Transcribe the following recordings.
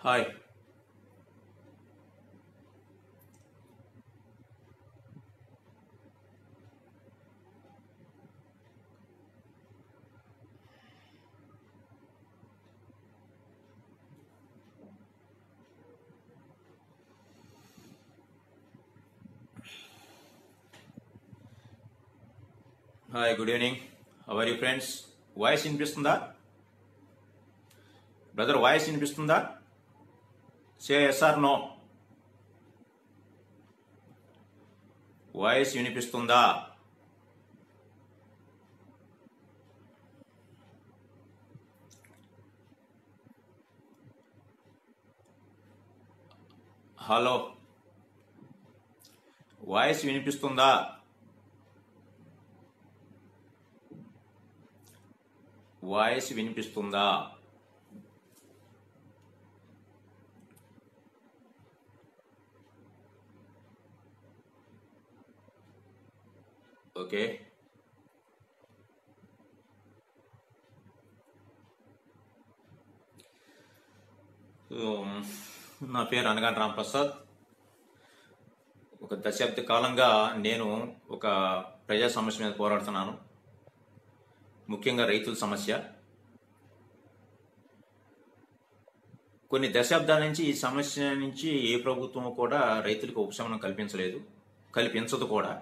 Hi. Hi, good evening. How are you friends? Voice వినిపిస్తుందా brother? Voice వినిపిస్తుందా? Say yes or no. Voice వినిపిస్తుందా? Hello, voice వినిపిస్తుందా? Voice వినిపిస్తుందా? Okay. నా పేరు అనగాని రాంప్రసాద్. ఒక దశాబ్ద కాలంగా నేను ఒక ప్రజా సమస్య మీద పోరాడుతున్నాను, ముఖ్యంగా రైతుల సమస్య. కొన్ని దశాబ్దాల నుంచి ఈ సమస్య నుంచి ఏ ప్రభుత్వం కూడా రైతులకు ఉపశమనం కల్పించదు కూడా.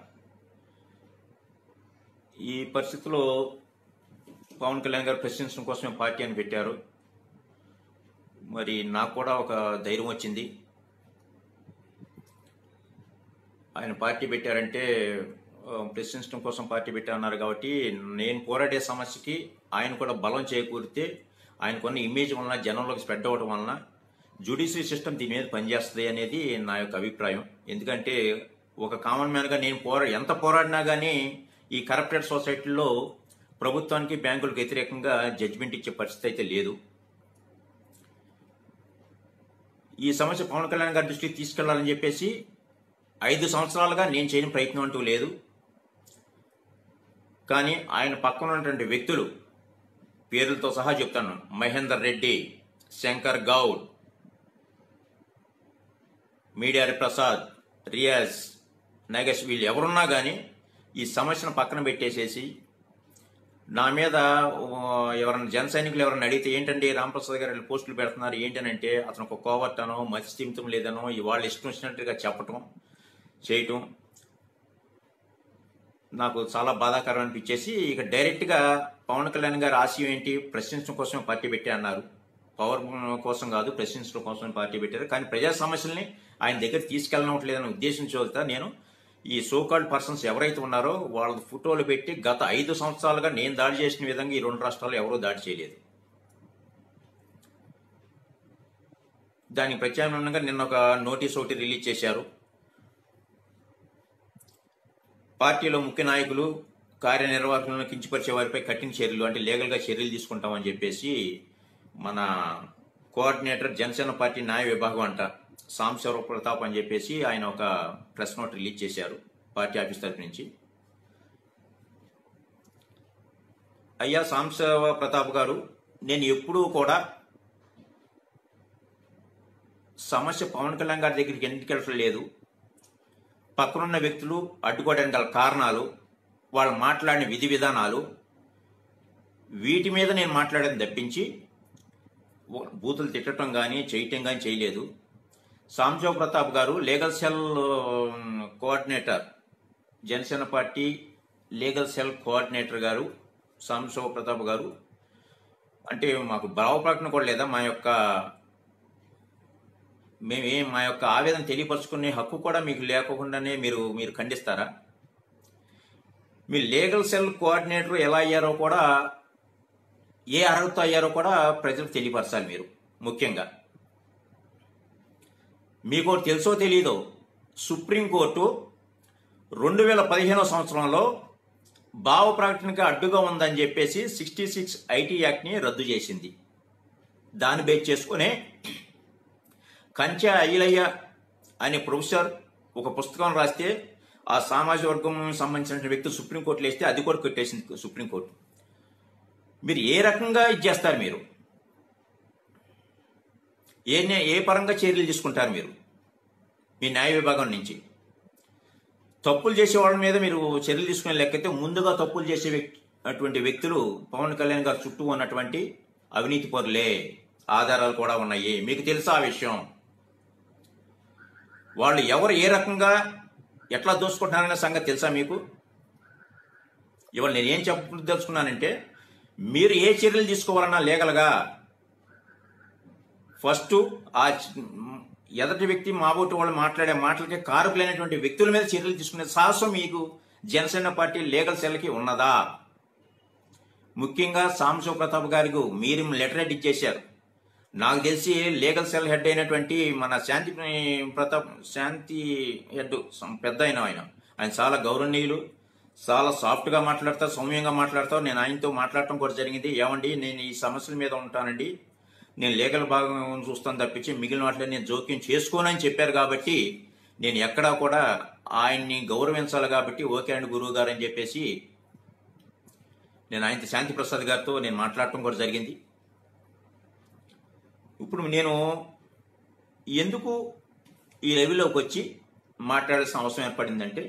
ఈ పరిస్థితిలో పవన్ కళ్యాణ్ గారు ప్రశ్నించడం కోసమే పార్టీ అని పెట్టారు. మరి నాకు కూడా ఒక ధైర్యం వచ్చింది. ఆయన పార్టీ పెట్టారంటే ప్రశ్నించడం కోసం పార్టీ పెట్టారన్నారు కాబట్టి నేను పోరాడే సమస్యకి ఆయన కూడా బలం చేకూరితే ఆయనకున్న ఇమేజ్ వలన జనంలోకి స్ప్రెడ్ అవ్వడం వలన జ్యుడిషియరీ సిస్టమ్ దీని మీద పనిచేస్తుంది అనేది నా యొక్క అభిప్రాయం. ఎందుకంటే ఒక కామన్ మ్యాన్గా నేను ఎంత పోరాడినా కానీ ఈ కరప్టెడ్ సొసైటీలో ప్రభుత్వానికి బ్యాంకులకు వ్యతిరేకంగా జడ్జిమెంట్ ఇచ్చే పరిస్థితి అయితే లేదు. ఈ సమస్య పవన్ కళ్యాణ్ గారి దృష్టికి తీసుకెళ్లాలని చెప్పేసి 5 సంవత్సరాలుగా నేను చేయని ప్రయత్నం అంటూ లేదు. కానీ ఆయన పక్కన ఉన్నటువంటి వ్యక్తులు పేర్లతో సహా చెప్తాను: మహేందర్ రెడ్డి, శంకర్ గౌడ్, మీడియారి ప్రసాద్, రియాజ్, నాగేష్, వీళ్ళు ఎవరున్నా కానీ ఈ సమస్యను పక్కన పెట్టేసేసి నా మీద ఎవరైనా జన సైనికులు ఎవరైనా అడిగితే ఏంటంటే రాంప్రసాద్ గారు పోస్టులు పెడుతున్నారు ఏంటనంటే అతను ఒక కోవర్టనో మతి స్థిమితం లేదనో వాళ్ళు ఇష్టం వచ్చినట్టుగా చేయటం నాకు చాలా బాధాకరం అనిపించేసి ఇక డైరెక్ట్గా పవన్ కళ్యాణ్ గారి ఆశయం ఏంటి, ప్రశ్నించడం కోసమే పార్టీ పెట్టి అన్నారు. పవర్ కోసం కాదు, ప్రశ్నించడం కోసమే పార్టీ పెట్టారు. కానీ ప్రజా సమస్యల్ని ఆయన దగ్గర తీసుకెళ్ళనట్లేదనే ఉద్దేశించవలత నేను ఈ సోకాల్డ్ పర్సన్స్ ఎవరైతే ఉన్నారో వాళ్ళ ఫోటోలు పెట్టి గత 5 సంవత్సరాలుగా నేను దాడి చేసిన విధంగా ఈ 2 రాష్ట్రాలు ఎవరూ దాడి చేయలేదు. దానికి ప్రత్యామ్నాయంగా నిన్న ఒక నోటీస్ ఒకటి రిలీజ్ చేశారు. పార్టీలో ముఖ్య నాయకులు, కార్యనిర్వాహకులను కించపరిచే వారిపై కఠిన చర్యలు, అంటే లీగల్గా చర్యలు తీసుకుంటామని చెప్పేసి మన కోఆర్డినేటర్ జనసేన పార్టీ న్యాయ విభాగం అంట సాంబశివ ప్రతాప్ అని చెప్పేసి ఆయన ఒక ప్రెస్ నోట్ రిలీజ్ చేశారు పార్టీ ఆఫీస్ తరఫు నుంచి. అయ్యా సాంబశివ ప్రతాప్ గారు, నేను ఎప్పుడూ కూడా సమస్య పవన్ కళ్యాణ్ గారి దగ్గరికి ఎందుకు వెళ్ళడం లేదు, పక్కనున్న వ్యక్తులు అడ్డుకోవడానికి గల కారణాలు, వాళ్ళు మాట్లాడిన విధి విధానాలు, వీటి మీద నేను మాట్లాడేది తప్పించి బూతులు తిట్టడం కానీ చేయటం కానీ చేయలేదు. Sambasiva Pratap garu legal cell coordinator, Janasena party legal cell coordinator garu Sambasiva Pratap గారు అంటే మాకు భావ ప్రకటన కూడా లేదా, మా యొక్క ఆవేదన తెలియపరుచుకునే హక్కు కూడా మీకు లేకుండానే మీరు ఖండిస్తారా? మీ లీగల్ సెల్ కోఆర్డినేటర్ ఎలా అయ్యారో కూడా, ఏ అర్హత అయ్యారో కూడా ప్రజలకు తెలియపరచాలి. మీరు ముఖ్యంగా మీకు తెలుసో తెలీదో, సుప్రీంకోర్టు 2015 సంవత్సరంలో భావ ప్రకటనకి అడ్డుగా ఉందని చెప్పేసి 66 ఐటీ యాక్ట్ని రద్దు చేసింది. దాన్ని బేస్ చేసుకునే కంచె అయ్యలయ్య అనే ప్రొఫెసర్ ఒక పుస్తకం రాస్తే ఆ సామాజిక వర్గం సంబంధించిన వ్యక్తి సుప్రీంకోర్టులో వేస్తే అది కూడా కొట్టేసింది సుప్రీంకోర్టు. మీరు ఏ రకంగా ఇది చేస్తారు? మీరు ఏ పరంగా చర్యలు తీసుకుంటారు మీరు మీ న్యాయ విభాగం నుంచి? తప్పులు చేసే వాళ్ళ మీద మీరు చర్యలు తీసుకునే లెక్కైతే ముందుగా తప్పులు చేసే అటువంటి వ్యక్తులు పవన్ కళ్యాణ్ గారు చుట్టూ ఉన్నటువంటి అవినీతి పరులే. ఆధారాలు కూడా ఉన్నాయి, మీకు తెలుసా ఆ విషయం? వాళ్ళు ఎవరు ఏ రకంగా ఎట్లా దోసుకుంటున్నారనే సంగతి తెలుసా మీకు? ఇవాళ నేను ఏం తెలుసుకున్నానంటే, మీరు ఏ చర్యలు తీసుకోవాలన్నా లీగల్గా ఫస్ట్ ఆ ఎదటి వ్యక్తి మాబోటి వాళ్ళు మాట్లాడే మాటలకి కారకులైనటువంటి వ్యక్తుల మీద చర్యలు తీసుకునే సాహసం మీకు జనసేన పార్టీ లీగల్ సెల్కి ఉన్నదా? ముఖ్యంగా సాంబశివ ప్రతాప్ గారికి మీరు లెటర్ హెడ్ ఇచ్చేశారు. నాకు తెలిసి లీగల్ సెల్ హెడ్ అయినటువంటి మన శాంతి హెడ్ పెద్ద ఆయన చాలా గౌరవనీయులు, చాలా సాఫ్ట్గా మాట్లాడతారు, సౌమ్యంగా మాట్లాడతారు. నేను ఆయనతో మాట్లాడటం కూడా జరిగింది. ఏమండి, నేను ఈ సమస్యల మీద ఉంటానండి, నేను లీగల్ భాగం చూస్తాను తప్పించి మిగిలిన వాటిలో నేను జోక్యం చేసుకోనని చెప్పారు. కాబట్టి నేను ఎక్కడా కూడా ఆయన్ని గౌరవించాలి కాబట్టి ఓకే అండి గురువు గారు అని చెప్పేసి నేను ఆయనతో శాంతి ప్రసాద్ గారితో నేను మాట్లాడటం కూడా జరిగింది. ఇప్పుడు నేను ఎందుకు ఈ లెవెల్లోకి వచ్చి మాట్లాడాల్సిన అవసరం ఏర్పడిందంటే,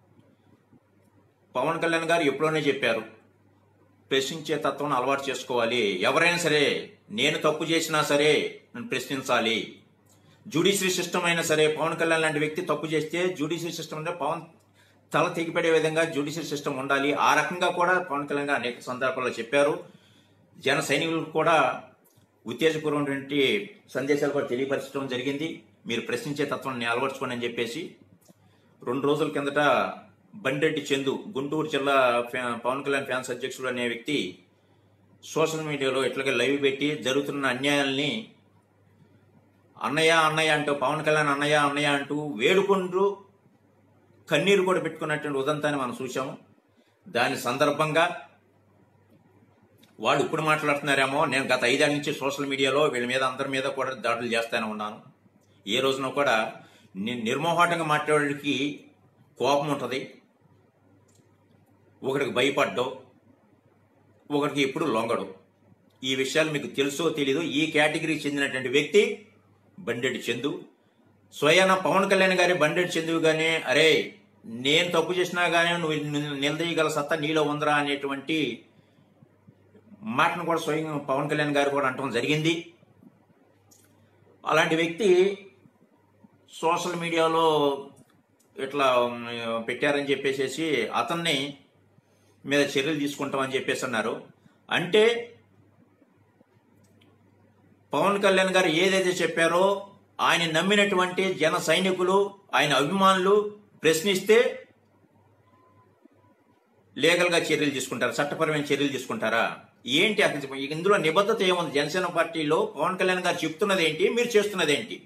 పవన్ కళ్యాణ్ గారు ఎప్పుడోనే చెప్పారు, ప్రశ్నించే తత్వం అలవాటు చేసుకోవాలి. ఎవరైనా సరే, నేను తప్పు చేసినా సరే నన్ను ప్రశ్నించాలి. జ్యుడిషియరీ సిస్టమ్ అయినా సరే, పవన్ కళ్యాణ్ లాంటి వ్యక్తి తప్పు చేస్తే జ్యుడిషియరీ సిస్టమ్ అంటే పవన్ తల తెగిపడే విధంగా జ్యుడిషియరీ సిస్టమ్ ఉండాలి. ఆ రకంగా కూడా పవన్ కళ్యాణ్ గారు అనేక సందర్భాల్లో చెప్పారు. జన సైనికులకు కూడా ఉత్తేజపూర్వమైనటువంటి సందేశాలు కూడా తెలియపరచడం జరిగింది. మీరు ప్రశ్నించే తత్వాన్ని అలవర్చుకోండి అని చెప్పేసి 2 రోజుల కిందట బండెడ్డి చందు, గుంటూరు జిల్లా పవన్ కళ్యాణ్ ఫ్యాన్స్ అధ్యక్షుడు అనే వ్యక్తి సోషల్ మీడియాలో ఇట్లాగే లైవ్ పెట్టి జరుగుతున్న అన్యాయాల్ని అన్నయ్య అన్నయ్య అంటూ, పవన్ కళ్యాణ్ అన్నయ్య అన్నయ్య అంటూ వేడుకుంటూ కన్నీరు కూడా పెట్టుకున్నటువంటి ఉదంతాన్ని మనం చూసాము. దాని సందర్భంగా వాళ్ళు ఇప్పుడు మాట్లాడుతున్నారేమో, నేను గత 5 ఏళ్ల నుంచి సోషల్ మీడియాలో వీళ్ళ మీద అందరి మీద కూడా దాడులు చేస్తూనే ఉన్నాను. ఏ రోజున కూడా నిర్మోహాటంగా మాట్లాడేవాడికి కోపం ఉంటుంది, ఒకరికి భయపడ్డో, ఒకరికి ఎప్పుడు లొంగడు. ఈ విషయాలు మీకు తెలుసో తెలీదు. ఈ కేటగిరీకి చెందినటువంటి వ్యక్తి బండెడ్డి చందు. స్వయాన పవన్ కళ్యాణ్ గారి బండెడ్డి చందు గానే, అరే నేను తప్పు చేసినా గానీ నువ్వు నిలదీయగల సత్తా నీలో ఉందరా అనేటువంటి మాటను కూడా స్వయంగా పవన్ కళ్యాణ్ గారు కూడా అంటడం జరిగింది. అలాంటి వ్యక్తి సోషల్ మీడియాలో ఇట్లా పెట్టారని చెప్పేసి అతన్ని మీద చర్యలు తీసుకుంటామని చెప్పేసి అన్నారు. అంటే పవన్ కళ్యాణ్ గారు ఏదైతే చెప్పారో ఆయన నమ్మినటువంటి జన సైనికులు, ఆయన అభిమానులు ప్రశ్నిస్తే లీగల్గా చర్యలు తీసుకుంటారా, చట్టపరమైన చర్యలు తీసుకుంటారా? ఏంటి అసలు ఇందులో నిబద్ధత ఏముంది? జనసేన పార్టీలో పవన్ కళ్యాణ్ గారు చెప్తున్నది ఏంటి, మీరు చేస్తున్నది ఏంటి?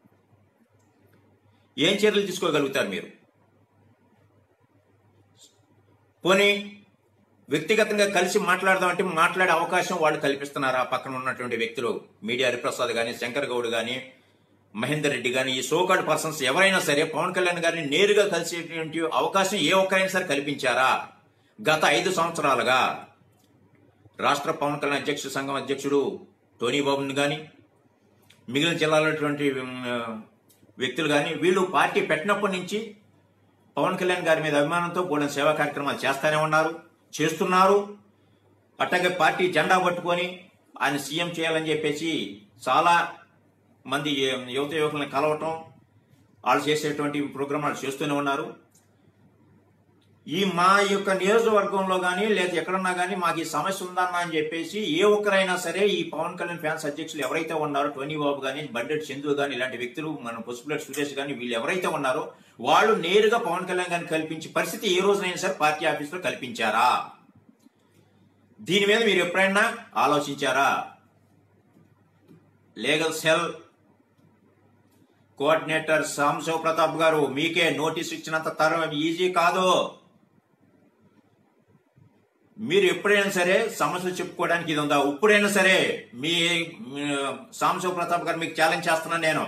ఏం చర్యలు తీసుకోగలుగుతారు మీరు? పోనీ వ్యక్తిగతంగా కలిసి మాట్లాడదామంటే మాట్లాడే అవకాశం వాళ్ళు కల్పిస్తున్నారా? పక్కన ఉన్నటువంటి వ్యక్తులు, మీడియా హరిప్రసాద్ కానీ, శంకర్ గౌడ్ కానీ, మహేందర్ రెడ్డి కానీ, ఈ సోకాల్డ్ పర్సన్స్ ఎవరైనా సరే పవన్ కళ్యాణ్ గారిని నేరుగా కలిసేటువంటి అవకాశం ఏ ఒక్కరైనా సరే కల్పించారా? గత 5 సంవత్సరాలుగా రాష్ట్ర పవన్ కళ్యాణ్ అధ్యక్ష సంఘం అధ్యక్షుడు టోనీ బాబుని కానీ, మిగిలిన జిల్లాలోటువంటి వ్యక్తులు కానీ, వీళ్ళు పార్టీ పెట్టినప్పటి నుంచి పవన్ కళ్యాణ్ గారి మీద అభిమానంతో కూడా సేవా కార్యక్రమాలు చేస్తూనే ఉన్నారు, చేస్తున్నారు. అట్లాగే పార్టీ జెండా పట్టుకొని ఆయన సీఎం చేయాలని చెప్పేసి చాలా మంది యువత యువకులను కలవటం, వాళ్ళు చేసేటువంటి ప్రోగ్రామాలు చేస్తూనే ఉన్నారు. ఈ మా యొక్క నియోజకవర్గంలో కానీ లేదా ఎక్కడన్నా కానీ మాకు ఈ సమస్య ఉందన్నా అని చెప్పేసి ఏ ఒక్కరైనా సరే ఈ పవన్ కళ్యాణ్ ఫ్యాన్స్ అధ్యక్షులు ఎవరైతే ఉన్నారో, టోనీ బాబు కానీ, బండెడ్డి చందు కానీ, ఇలాంటి వ్యక్తులు, మన పసుపులేటి సురేష్ కానీ, వీళ్ళు ఎవరైతే ఉన్నారో వాళ్ళు నేరుగా పవన్ కళ్యాణ్ గారిని కల్పించే పరిస్థితి ఏ రోజునైనా సరే పార్టీ ఆఫీసులో కల్పించారా? దీని మీద మీరు ఎప్పుడైనా ఆలోచించారా? Legal cell coordinator Sambasiva Pratap garu, మీకే నోటీస్ ఇచ్చినంత తరం ఈజీ కాదు. మీరు ఎప్పుడైనా సరే సమస్యలు చెప్పుకోవడానికి ఇది ఉందా? ఇప్పుడైనా సరే మీ సాంబశివ ప్రతాప్ గారు మీకు ఛాలెంజ్ చేస్తున్నాను నేను.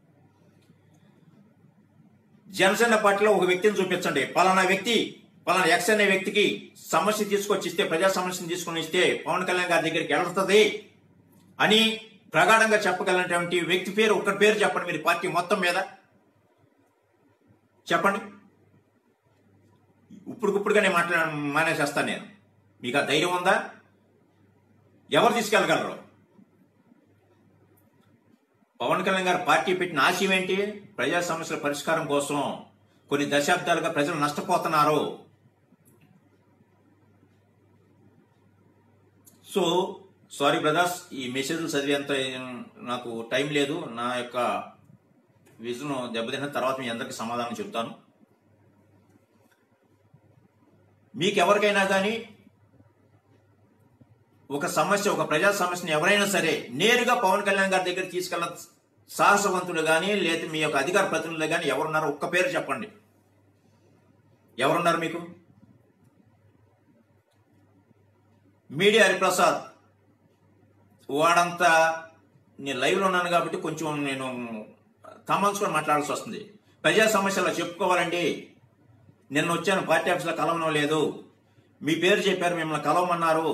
జనసేన పార్టీలో ఒక వ్యక్తిని చూపించండి, పలానా వ్యక్తి, పలానా ఎక్స్ అనే వ్యక్తికి సమస్య తీసుకొచ్చి ఇస్తే, ప్రజా సమస్యను తీసుకుని ఇస్తే పవన్ కళ్యాణ్ గారి దగ్గరికి వెళ్తుంది అని ప్రగాఢంగా చెప్పగలిగినటువంటి వ్యక్తి పేరు, ఒక్కటి పేరు చెప్పండి మీరు పార్టీ మొత్తం మీద చెప్పండి. ఇప్పుడుగానే మానేసేస్తాను నేను. మీకు ఆ ధైర్యం ఉందా? ఎవరు తీసుకెళ్ళగలరు? పవన్ కళ్యాణ్ గారు పార్టీ పెట్టిన ఆశయం ఏంటి? ప్రజా సమస్యల పరిష్కారం కోసం. కొన్ని దశాబ్దాలుగా ప్రజలు నష్టపోతున్నారు. సో సారీ బ్రదర్స్, ఈ మెసేజ్లు చదివేంత నాకు టైం లేదు. నా యొక్క విజన్ దెబ్బతిన్న తర్వాత మీ అందరికీ సమాధానం చెప్తాను. మీకెవరికైనా కానీ ఒక సమస్య, ఒక ప్రజా సమస్యని ఎవరైనా సరే నేరుగా పవన్ కళ్యాణ్ గారి దగ్గర తీసుకెళ్ళ సాహసవంతులు కానీ లేదా మీ యొక్క అధికార ప్రతినిధులు కానీ ఎవరున్నారో ఒక్క పేరు చెప్పండి. ఎవరున్నారు మీకు? మీడియా హరిప్రసాద్ వాడంతా, నేను లైవ్లో ఉన్నాను కాబట్టి కొంచెం నేను తమాల్చుకొని మాట్లాడాల్సి వస్తుంది. ప్రజా సమస్యలు చెప్పుకోవాలండి. నిన్న వచ్చాను, పార్టీ ఆఫీస్లో కలవడం లేదు, మీ పేరు చెప్పారు, మిమ్మల్ని కలవమన్నారు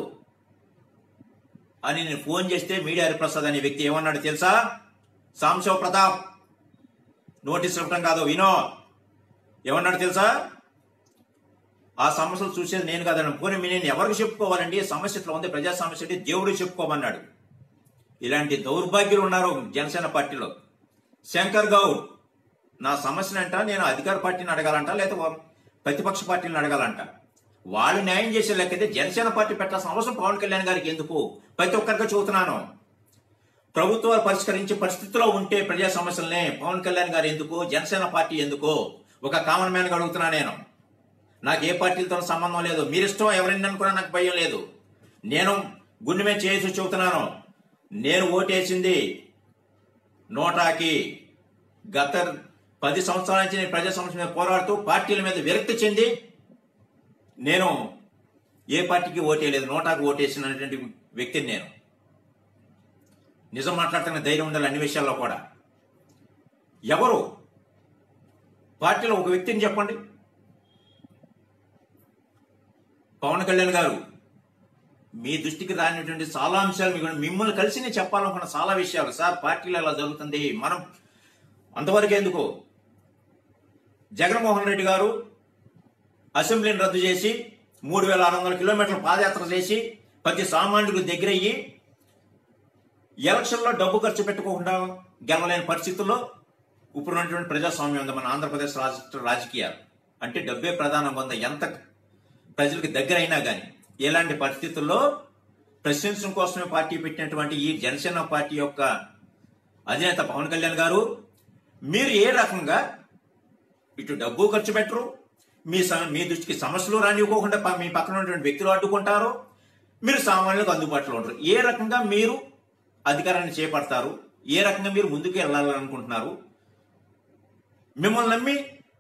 అని నేను ఫోన్ చేస్తే మీడియా హరిప్రసాద్ అనే వ్యక్తి ఏమన్నాడు తెలుసా? సాంశవ ప్రతాప్ నోటీస్ ఇవ్వటం కాదు, వినో ఏమన్నాడు తెలుసా? ఆ సమస్యలు చూసేది నేను కాదని. పోనీ నేను ఎవరికి చెప్పుకోవాలండి? సమస్య ఇట్లా ఉంది, ప్రజా సమస్య అంటే దేవుడు చెప్పుకోమన్నాడు. ఇలాంటి దౌర్భాగ్యులు ఉన్నారు జనసేన పార్టీలో. శంకర్ గౌడ్ నా సమస్యనంట నేను అధికార పార్టీని అడగాలంట, లేదా ప్రతిపక్ష పార్టీని అడగాలంట. వాళ్ళు న్యాయం చేసే లెక్కైతే జనసేన పార్టీ పెట్టాల్సిన అవసరం పవన్ కళ్యాణ్ గారికి ఎందుకు? ప్రతి ఒక్కరికి చెబుతున్నాను. ప్రభుత్వాలు పరిష్కరించే పరిస్థితిలో ఉంటే ప్రజా సమస్యలనే పవన్ కళ్యాణ్ గారు ఎందుకు, జనసేన పార్టీ ఎందుకు? ఒక కామన్ మ్యాన్గా అడుగుతున్నా నేను. నాకు ఏ పార్టీలతో సంబంధం లేదు. మీరిష్టం, ఎవరైనా అనుకున్నా నాకు భయం లేదు. నేను గుండె మీద చేసి చెబుతున్నాను. నేను ఓటేసింది నోటాకి. గత 10 సంవత్సరాల నుంచి నేను ప్రజా సమస్యల మీద పోరాడుతూ పార్టీల మీద విరక్తి చెంది నేను ఏ పార్టీకి ఓటేయలేదు, నోటాకి ఓటేసినటువంటి వ్యక్తిని నేను. నిజం మాట్లాడుతున్న ధైర్యం ఉండాలి అన్ని విషయాల్లో కూడా. ఎవరు పార్టీలో ఒక వ్యక్తిని చెప్పండి. పవన్ కళ్యాణ్ గారు మీ దృష్టికి రానిటువంటి చాలా అంశాలు మిమ్మల్ని కలిసి నేను చెప్పాలనుకున్న చాలా విషయాలు. సార్ పార్టీలో ఎలా జరుగుతుంది, మనం అంతవరకు ఎందుకు? జగన్మోహన్ రెడ్డి గారు అసెంబ్లీని రద్దు చేసి 3600 కిలోమీటర్ల పాదయాత్ర చేసి ప్రతి సామాన్యుడికి దగ్గరయ్యి ఎలక్షన్లో డబ్బు ఖర్చు పెట్టుకోకుండా గెలవలేని పరిస్థితుల్లో ఇప్పుడున్నటువంటి ప్రజాస్వామ్యం ఉంది మన ఆంధ్రప్రదేశ్ రాజకీయాలు. అంటే డబ్బే ప్రధానంగా ఉంది. ఎంత ప్రజలకు దగ్గర అయినా కానీ ఇలాంటి పరిస్థితుల్లో ప్రశ్నించడం కోసమే పార్టీ పెట్టినటువంటి ఈ జనసేన పార్టీ యొక్క అధినేత పవన్ కళ్యాణ్ గారు, మీరు ఏ రకంగా ఇటు డబ్బు ఖర్చు పెట్టరు, మీ దృష్టికి సమస్యలు రానివ్వకుండా మీ పక్కన ఉన్నటువంటి వ్యక్తులు అడ్డుకుంటారు, మీరు సామాన్యులకు అందుబాటులో ఉంటారు. ఏ రకంగా మీరు అధికారాన్ని చేపడతారు? ఏ రకంగా మీరు ముందుకు వెళ్ళాలనుకుంటున్నారు? మిమ్మల్ని నమ్మి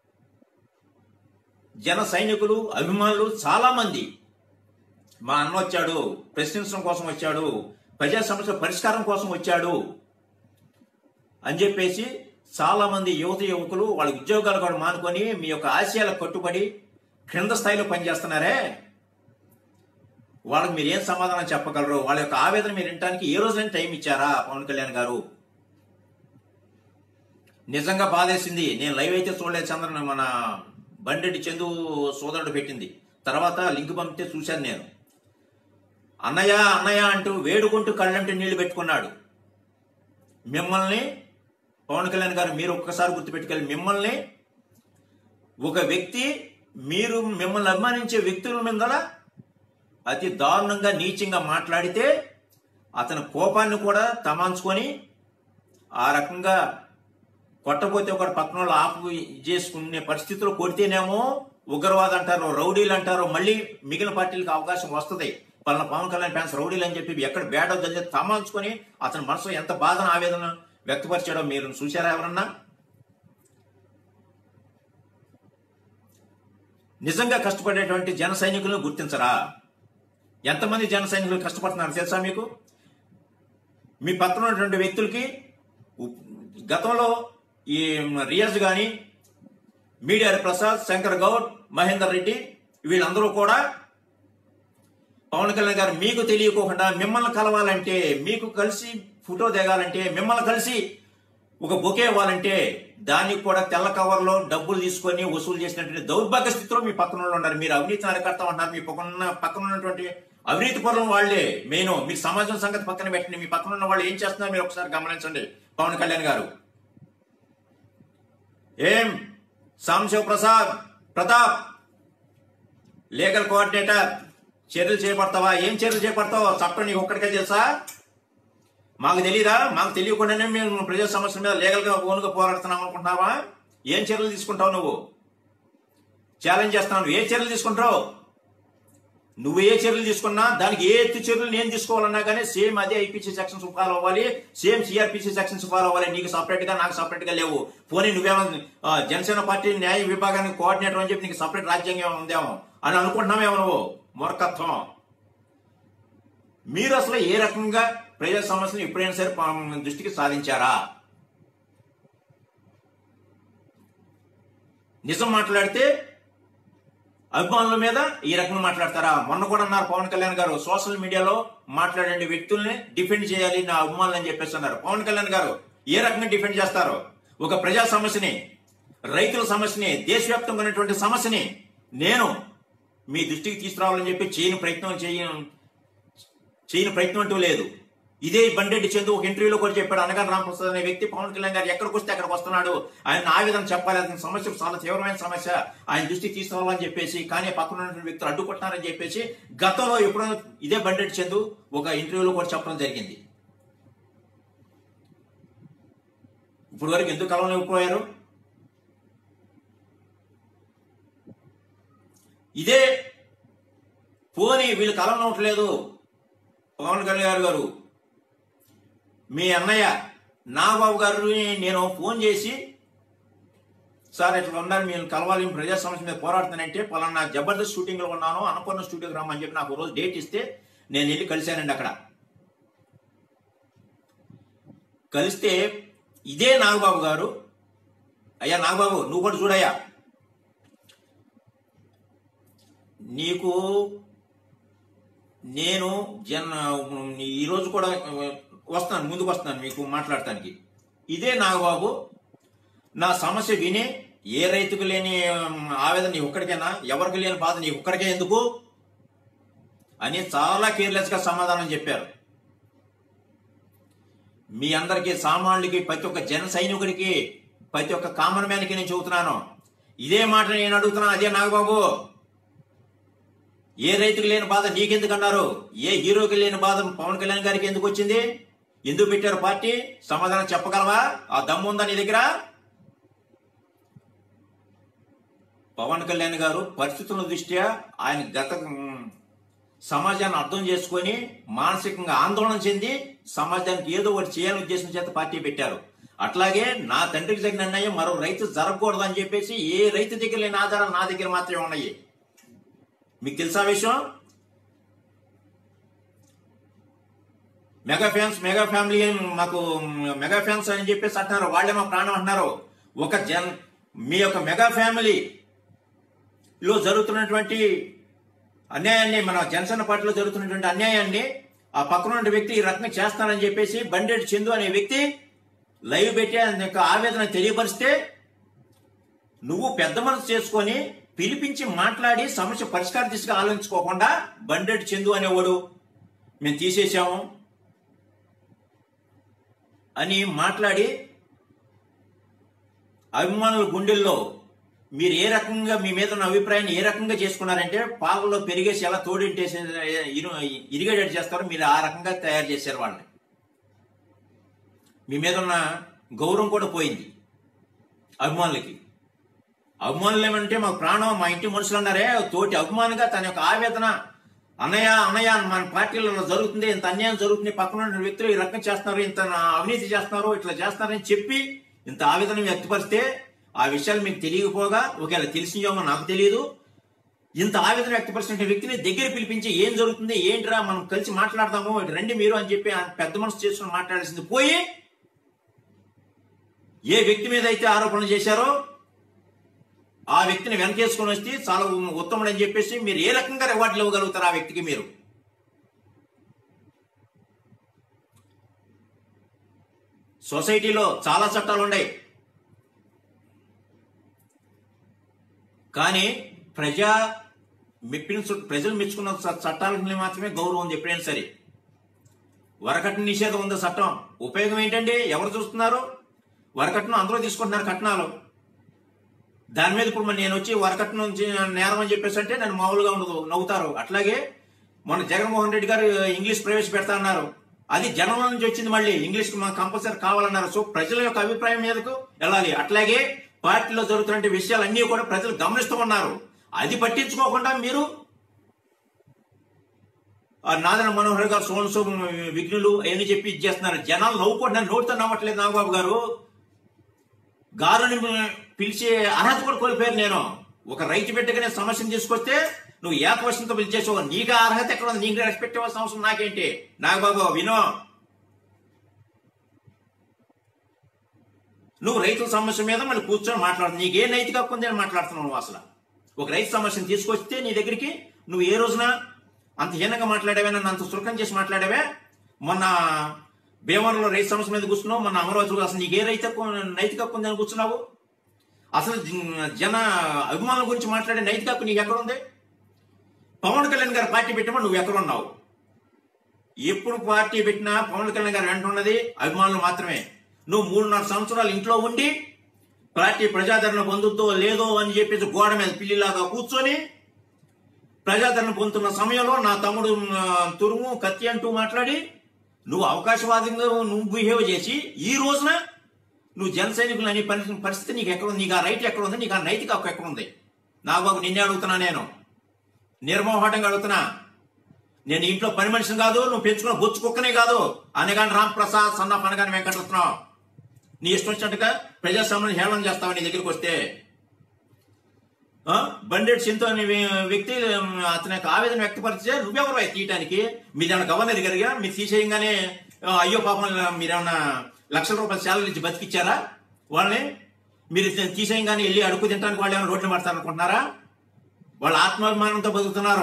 జన సైనికులు, అభిమానులు చాలా మంది, మా అన్న వచ్చాడు, ప్రశ్నించడం కోసం వచ్చాడు, ప్రజా సమస్యల పరిష్కారం కోసం వచ్చాడు అని చెప్పేసి చాలా మంది యువకులు వాళ్ళ ఉద్యోగాలు కూడా మానుకొని మీ యొక్క ఆశయాలకు కట్టుబడి క్రింద స్థాయిలో పనిచేస్తున్నారే, వాళ్ళకి మీరు ఏం సమాధానం చెప్పగలరు? వాళ్ళ యొక్క ఆవేదన మీరు వినడానికి ఏ రోజైనా టైం ఇచ్చారా పవన్ కళ్యాణ్ గారు? నిజంగా బాధేసింది. నేను లైవ్ అయితే చూడలేదు, చంద్రన్ మన బండెడ్డి చందు సోదరుడు పెట్టింది, తర్వాత లింక్ పంపితే చూశాను నేను. అన్నయ్య అన్నయ్య అంటూ వేడుకుంటూ కళ్ళంటే నీళ్లు పెట్టుకున్నాడు. మిమ్మల్ని పవన్ కళ్యాణ్ గారు మీరు ఒక్కసారి గుర్తుపెట్టుకెళ్ళి, మిమ్మల్ని ఒక వ్యక్తి, మీరు మిమ్మల్ని అభిమానించే వ్యక్తుల మీద అతి దారుణంగా నీచంగా మాట్లాడితే అతని కోపాన్ని కూడా తమాంచుకొని ఆ రకంగా కొట్టపోతే ఒకటి పక్కన వాళ్ళు ఆపు చేసుకునే పరిస్థితుల్లో కొడితేనేమో ఉగ్రవాదం అంటారు, రౌడీలు అంటారు, మళ్ళీ మిగిలిన పార్టీలకు అవకాశం వస్తుంది. పలానా పవన్ కళ్యాణ్ ఫ్యాన్స్ రౌడీలు అని చెప్పి ఎక్కడ బ్యాడ్ అవుతుంది తమాంచుకొని అతని మనసులో ఎంత బాధన ఆవేదన వ్యక్తపరిచాడో మీరు చూశారా ఎవరన్నా? నిజంగా కష్టపడేటువంటి జన సైనికులను గుర్తించరా? ఎంతమంది జన సైనికులు కష్టపడుతున్నారు తెలుసా మీకు? మీ పక్కన ఉన్నటువంటి వ్యక్తులకి గతంలో ఈ రియాజ్ కానీ, మీడియా హరిప్రసాద్, శంకర్ గౌడ్, మహేందర్ రెడ్డి వీళ్ళందరూ కూడా పవన్ కళ్యాణ్ గారు మీకు తెలియకోకుండా మిమ్మల్ని కలవాలంటే, మీకు కలిసి ఫోటో దిగాలంటే, మిమ్మల్ని కలిసి ఒక బొకే ఇవ్వాలంటే దానికి కూడా తెల్ల కవర్లో డబ్బులు తీసుకొని వసూలు చేసినటువంటి దౌర్భాగ్య స్థితిలో మీ పక్కన వాళ్ళు ఉన్నారు. మీరు అవినీతి అరికడతా ఉంటున్నారు. మీ పక్కన ఉన్నటువంటి అవినీతి పరులను వాళ్లే మెయిన్. మీరు సమాజం సంగతి పక్కన పెట్టండి. మీ పక్కన ఉన్న వాళ్ళు ఏం చేస్తున్నారు మీరు ఒకసారి గమనించండి. పవన్ కళ్యాణ్ గారు ఏం సాంశివ ప్రతాప్ లీగల్ కోఆర్డినేటర్ చర్యలు చేపడతావా? ఏం చర్యలు చేపడతావు? చట్టం నీకు ఒక్కడికే తెలుసా? మాకు తెలియదా? మాకు తెలియకుండానే మేము ప్రజా సమస్యల మీద లీగల్ గా ఓన్గా పోరాడుతున్నాం అనుకుంటున్నావా? ఏం చర్యలు తీసుకుంటావు? నువ్వు ఛాలెంజ్ చేస్తున్నావు. ఏ చర్యలు తీసుకుంటావు? నువ్వు ఏ చర్యలు తీసుకున్నా దానికి ఏ ఎత్తు చర్యలు నేను తీసుకోవాలన్నా కానీ సేమ్ అదే ఐపీసీ సెక్షన్స్ ఫాలో అవ్వాలి, సేమ్ సిఆర్పిసి సెక్షన్స్ ఫాలో అవ్వాలి. నీకు సపరేట్ గా నాకు సపరేట్ గా లేవు. పోనీ నువ్వేమో జనసేన పార్టీ న్యాయ విభాగానికి కోఆర్డినేటర్ అని చెప్పి నీకు సపరేట్ రాజ్యాంగం ఉందేమో అని అనుకుంటున్నావేమో నువ్వు. మూర్ఖత్వం. మీరు అసలు ఏ రకంగా ప్రజా సమస్యలు ఎప్పుడైనా సరే దృష్టికి సాధించారా? నిజం మాట్లాడితే అభిమానుల మీద ఈ రకంగా మాట్లాడతారా? మొన్న కూడా అన్నారు పవన్ కళ్యాణ్ గారు, సోషల్ మీడియాలో మాట్లాడే వ్యక్తుల్ని డిఫెండ్ చేయాలి నా అభిమానులు అని చెప్పేసి అన్నారు. పవన్ కళ్యాణ్ గారు ఏ రకంగా డిఫెండ్ చేస్తారు? ఒక ప్రజా సమస్యని, రైతుల సమస్యని, దేశవ్యాప్తంగా ఉన్నటువంటి సమస్యని నేను మీ దృష్టికి తీసుకురావాలని చెప్పి చేయని ప్రయత్నం అంటూ లేదు. ఇదే బండెడ్డి చందు ఒక ఇంటర్వ్యూలో కూడా చెప్పాడు. అనగాని రామప్రసాద్ అనే వ్యక్తి పవన్ కళ్యాణ్ గారు ఎక్కడికి వస్తే అక్కడికి వస్తున్నాడు, ఆయన ఆవేదన చెప్పాలి, అతని సమస్య చాలా తీవ్రమైన సమస్య, ఆయన దృష్టికి తీసుకురావాలని చెప్పేసి, కానీ పక్కన ఉన్నటువంటి వ్యక్తులు అడ్డుకుంటున్నారని చెప్పేసి గతంలో ఎప్పుడో ఇదే బండెడ్డి చందు ఒక ఇంటర్వ్యూలో కూడా చెప్పడం జరిగింది. ఇప్పుడు వరకు ఎందుకు కలవలేకపోయారు? ఇదే పోనీ వీళ్ళు కలవనట్లేదు. పవన్ కళ్యాణ్ గారు మీ అన్నయ్య నాగబాబు గారిని నేను ఫోన్ చేసి, సార్ ఇట్లా ఉండాలి, మీరు కలవాలి, ప్రజా సమస్య మీద పోరాడుతానంటే పలానా జబర్దస్త్ షూటింగ్ లో ఉన్నాను, అన్నపూర్ణ స్టూడియోకి రమ్మని చెప్పి నాకు రోజు డేట్ ఇస్తే నేను వెళ్ళి కలిశానండి. అక్కడ కలిస్తే ఇదే నాగబాబు గారు, అయ్యా నాగబాబు నువ్వు కూడా చూడయ్యా, నీకు నేను ఈరోజు కూడా వస్తాను, ముందుకు వస్తున్నాను మీకు మాట్లాడటానికి. ఇదే నాగబాబు నా సమస్య విని, ఏ రైతుకు లేని ఆవేదన నీ ఒక్కడికైనా, ఎవరికి లేని బాధ నీ ఒక్కడికే ఎందుకు అని చాలా కేర్లెస్ గా సమాధానం చెప్పారు. మీ అందరికీ, సామాన్యుడికి, ప్రతి ఒక్క జన సైనికుడికి, ప్రతి ఒక్క కామన్ మ్యాన్ కి నేను చెబుతున్నాను. ఇదే మాట నేను అడుగుతున్నాను. అదే నాగబాబు, ఏ రైతుకు లేని బాధ నీకెందుకు అన్నారు? ఏ హీరోకి లేని బాధ పవన్ కళ్యాణ్ గారికి ఎందుకు వచ్చింది? ఎందుకు పెట్టారు పార్టీ? సమాధానం చెప్పగలవా? ఆ దమ్ము ఉందా నీ దగ్గర? పవన్ కళ్యాణ్ గారు పరిస్థితుల దృష్ట్యా ఆయన గత సమాజాన్ని అర్థం చేసుకొని మానసికంగా ఆందోళన చెంది సమాజానికి ఏదో ఒకటి చేయాలని ఉద్దేశం చేత పార్టీ పెట్టారు. అట్లాగే నా తండ్రికి జరిగిన అన్యాయం మరో రైతు జరగకూడదు అని చెప్పేసి ఏ రైతు దగ్గర లేని ఆధారాలు నా దగ్గర మాత్రమే ఉన్నాయి. మీకు తెలుసా విషయం? మెగా ఫ్యామిలీ మాకు మెగా ఫ్యాన్స్ అని చెప్పేసి అంటున్నారు. వాళ్ళే మా ప్రాణం అంటున్నారు. మీ యొక్క మెగా ఫ్యామిలీలో జరుగుతున్నటువంటి అన్యాయాన్ని, మన జనసేన పార్టీలో జరుగుతున్నటువంటి అన్యాయాన్ని ఆ పక్కన ఉన్న వ్యక్తి ఈ రకంగా చేస్తానని చెప్పేసి బండెడ్డి చందు అనే వ్యక్తి లైవ్ పెట్టి ఆయన యొక్క ఆవేదన తెలియపరిస్తే, నువ్వు పెద్ద మనసు చేసుకొని పిలిపించి మాట్లాడి సమస్య పరిష్కార దిశగా ఆలోచించుకోకుండా బండెడ్డి చందు అనేవాడు మేము తీసేసాము అని మాట్లాడి అభిమానుల గుండెల్లో మీరు ఏ రకంగా మీ మీద ఉన్న అభిప్రాయాన్ని ఏ రకంగా చేసుకున్నారంటే, పాలలో పెరిగేసి ఎలా తోడింటేసి ఇరిగేటట్టు చేస్తారో మీరు ఆ రకంగా తయారు చేశారు వాళ్ళని. మీ మీద ఉన్న గౌరవం కూడా పోయింది అభిమానులకి. అభిమానులు ఏమంటే మాకు ప్రాణం, మా ఇంటి మనుషులు అన్నారే, తోటి అభిమానిగా తన యొక్క ఆవేదన, అన్నయ్య మన పార్టీలో జరుగుతుంది, ఇంత అన్యాయం జరుగుతుంది, పక్కన ఉన్న వ్యక్తులు ఈ రకం చేస్తున్నారు, ఇంత అవినీతి చేస్తున్నారు, ఇట్లా చేస్తున్నారని చెప్పి ఇంత ఆవేదన వ్యక్తపరిస్తే, ఆ విషయాలు మీకు తెలియకపోగా, ఒకవేళ తెలిసినేమో నాకు తెలియదు, ఇంత ఆవేదన వ్యక్తపరిచిన వ్యక్తిని దగ్గర పిలిపించి ఏం జరుగుతుంది, ఏంటిరా మనం కలిసి మాట్లాడదాము, రండి మీరు అని చెప్పి పెద్ద మనసు చేసుకుని మాట్లాడాల్సింది పోయి, ఏ వ్యక్తి మీద అయితే ఆరోపణలు చేశారో ఆ వ్యక్తిని వెనకేసుకొని వస్తే చాలా ఉత్తముడు అని చెప్పేసి మీరు ఏ రకంగా రివార్డులు ఇవ్వగలుగుతారు ఆ వ్యక్తికి? మీరు సొసైటీలో చాలా చట్టాలు ఉన్నాయి, కానీ ప్రజలు మెచ్చుకున్న చట్టాలని మాత్రమే గౌరవం ఉంది ఎప్పుడైనా సరే. వరకట్న నిషేధం ఉంది చట్టం, ఉపయోగం ఏంటండి? ఎవరు చూస్తున్నారు? వరకట్నం అందరూ తీసుకుంటున్నారు కట్నాలు. దాని మీద ఇప్పుడు నేను వచ్చి వరకట్నం నేరం అని చెప్పేసి అంటే నన్ను మామూలుగా ఉండదు, నవ్వుతారు. అట్లాగే మన జగన్మోహన్ రెడ్డి గారు ఇంగ్లీష్ ప్రవేశపెడతా అన్నారు, అది జనం నుంచి వచ్చింది, మళ్ళీ ఇంగ్లీష్ మనకు కంపల్సరీ కావాలన్నారు. సో ప్రజల యొక్క అభిప్రాయం మీదకు వెళ్ళాలి. అట్లాగే పార్టీలో జరుగుతున్న విషయాలన్నీ కూడా ప్రజలు గమనిస్తూ ఉన్నారు. అది పట్టించుకోకుండా మీరు నాదెండ్ల మనోహర్ గారు సోన్సో విఘ్నులు అవన్నీ చెప్పి ఇచ్చేస్తున్నారు. జనాలు నవ్వుకుంటున్నారు, నోటితో నవ్వట్లేదు. నాగబాబు గారుని పిలిచే అర్హత కూడా కోల్పోయారు. నేను ఒక రైతు బిడ్డగానే సమస్యను తీసుకొస్తే నువ్వు ఏకవశంతో పిలిచేసావు. నీకు అర్హత ఎక్కడ ఉంది? నీకు రెస్పెక్ట్ ఇవ్వాల్సిన అవసరం నాకేంటి? నాగబాబు వినో, నువ్వు రైతుల సమస్య మీద మళ్ళీ కూర్చొని మాట్లాడుతున్నావు. నీకే నైతిక హక్కు ఉంది అని మాట్లాడుతున్నావు నువ్వు. అసలు ఒక రైతు సమస్యను తీసుకొస్తే నీ దగ్గరికి నువ్వు ఏ రోజున అంత హీనంగా మాట్లాడావే, నన్ను అంత సురకం చేసి మాట్లాడావే? మొన్న భీమవరంలో రైతు సమస్య మీద కూర్చున్నావు, మొన్న అమరావతిలో అసలు నీకే నైతిక హక్కు ఉందని కూర్చున్నావు? అసలు జన అభిమానుల గురించి మాట్లాడే నైతిక హక్కు నీకు ఎక్కడుంది? పవన్ కళ్యాణ్ గారు పార్టీ పెట్టమని నువ్వు ఎక్కడున్నావు? ఎప్పుడు పార్టీ పెట్టినా పవన్ కళ్యాణ్ గారు వెంట ఉన్నది అభిమానులు మాత్రమే. నువ్వు 3.5 సంవత్సరాలు ఇంట్లో ఉండి పార్టీ ప్రజాదరణ పొందుతో లేదో అని చెప్పేసి గోడ మీద పిల్లిలాగా కూర్చొని ప్రజాదరణ పొందుతున్న సమయంలో నా తమ్ముడు తురుము కత్తి అంటూ మాట్లాడి నువ్వు అవకాశవాదంగా నువ్వు బిహేవ్ చేసి ఈ రోజున నువ్వు జన సైనికులు అనే పరిస్థితి నీకు ఎక్కడుంది? నీకు ఆ రైట్ ఎక్కడుంది? నీకు ఆ నైతిక హక్కు ఎక్కడుంది? నాగబాబు నిన్నే అడుగుతున్నా, నేను నిర్మోహటంగా అడుగుతున్నా. నేను ఇంట్లో పని మనిషిని కాదు, నువ్వు పెంచుకున్న బొచ్చు కుక్కనే కాదు. అనగాని రాంప్రసాద్, సన్నాఫ్ అనగాని వెంకటరత్నం, నీ ఇష్టం వచ్చినట్టుగా ప్రజాస్వామ్యాన్ని హేళన చేస్తావు. నీ దగ్గరికి వస్తే బండెడ్ సింతో అనే వ్యక్తి అతని యొక్క ఆవేదన వ్యక్తపరిచే నువ్వెవరు తీయటానికి? మీరేమన్నా గవర్నర్ గారిగా మీరు తీసేయంగానే అయ్యో పాపం మీరేమన్నా లక్షల రూపాయల శాలరీ ఇచ్చి బతికిచ్చారా వాళ్ళని? మీరు తీసేయంగానే వెళ్ళి అడుగు తినడానికి వాళ్ళు ఏమైనా రోడ్లు పడతారనుకుంటున్నారా? వాళ్ళ ఆత్మాభిమానంతో బతుకుతున్నారు.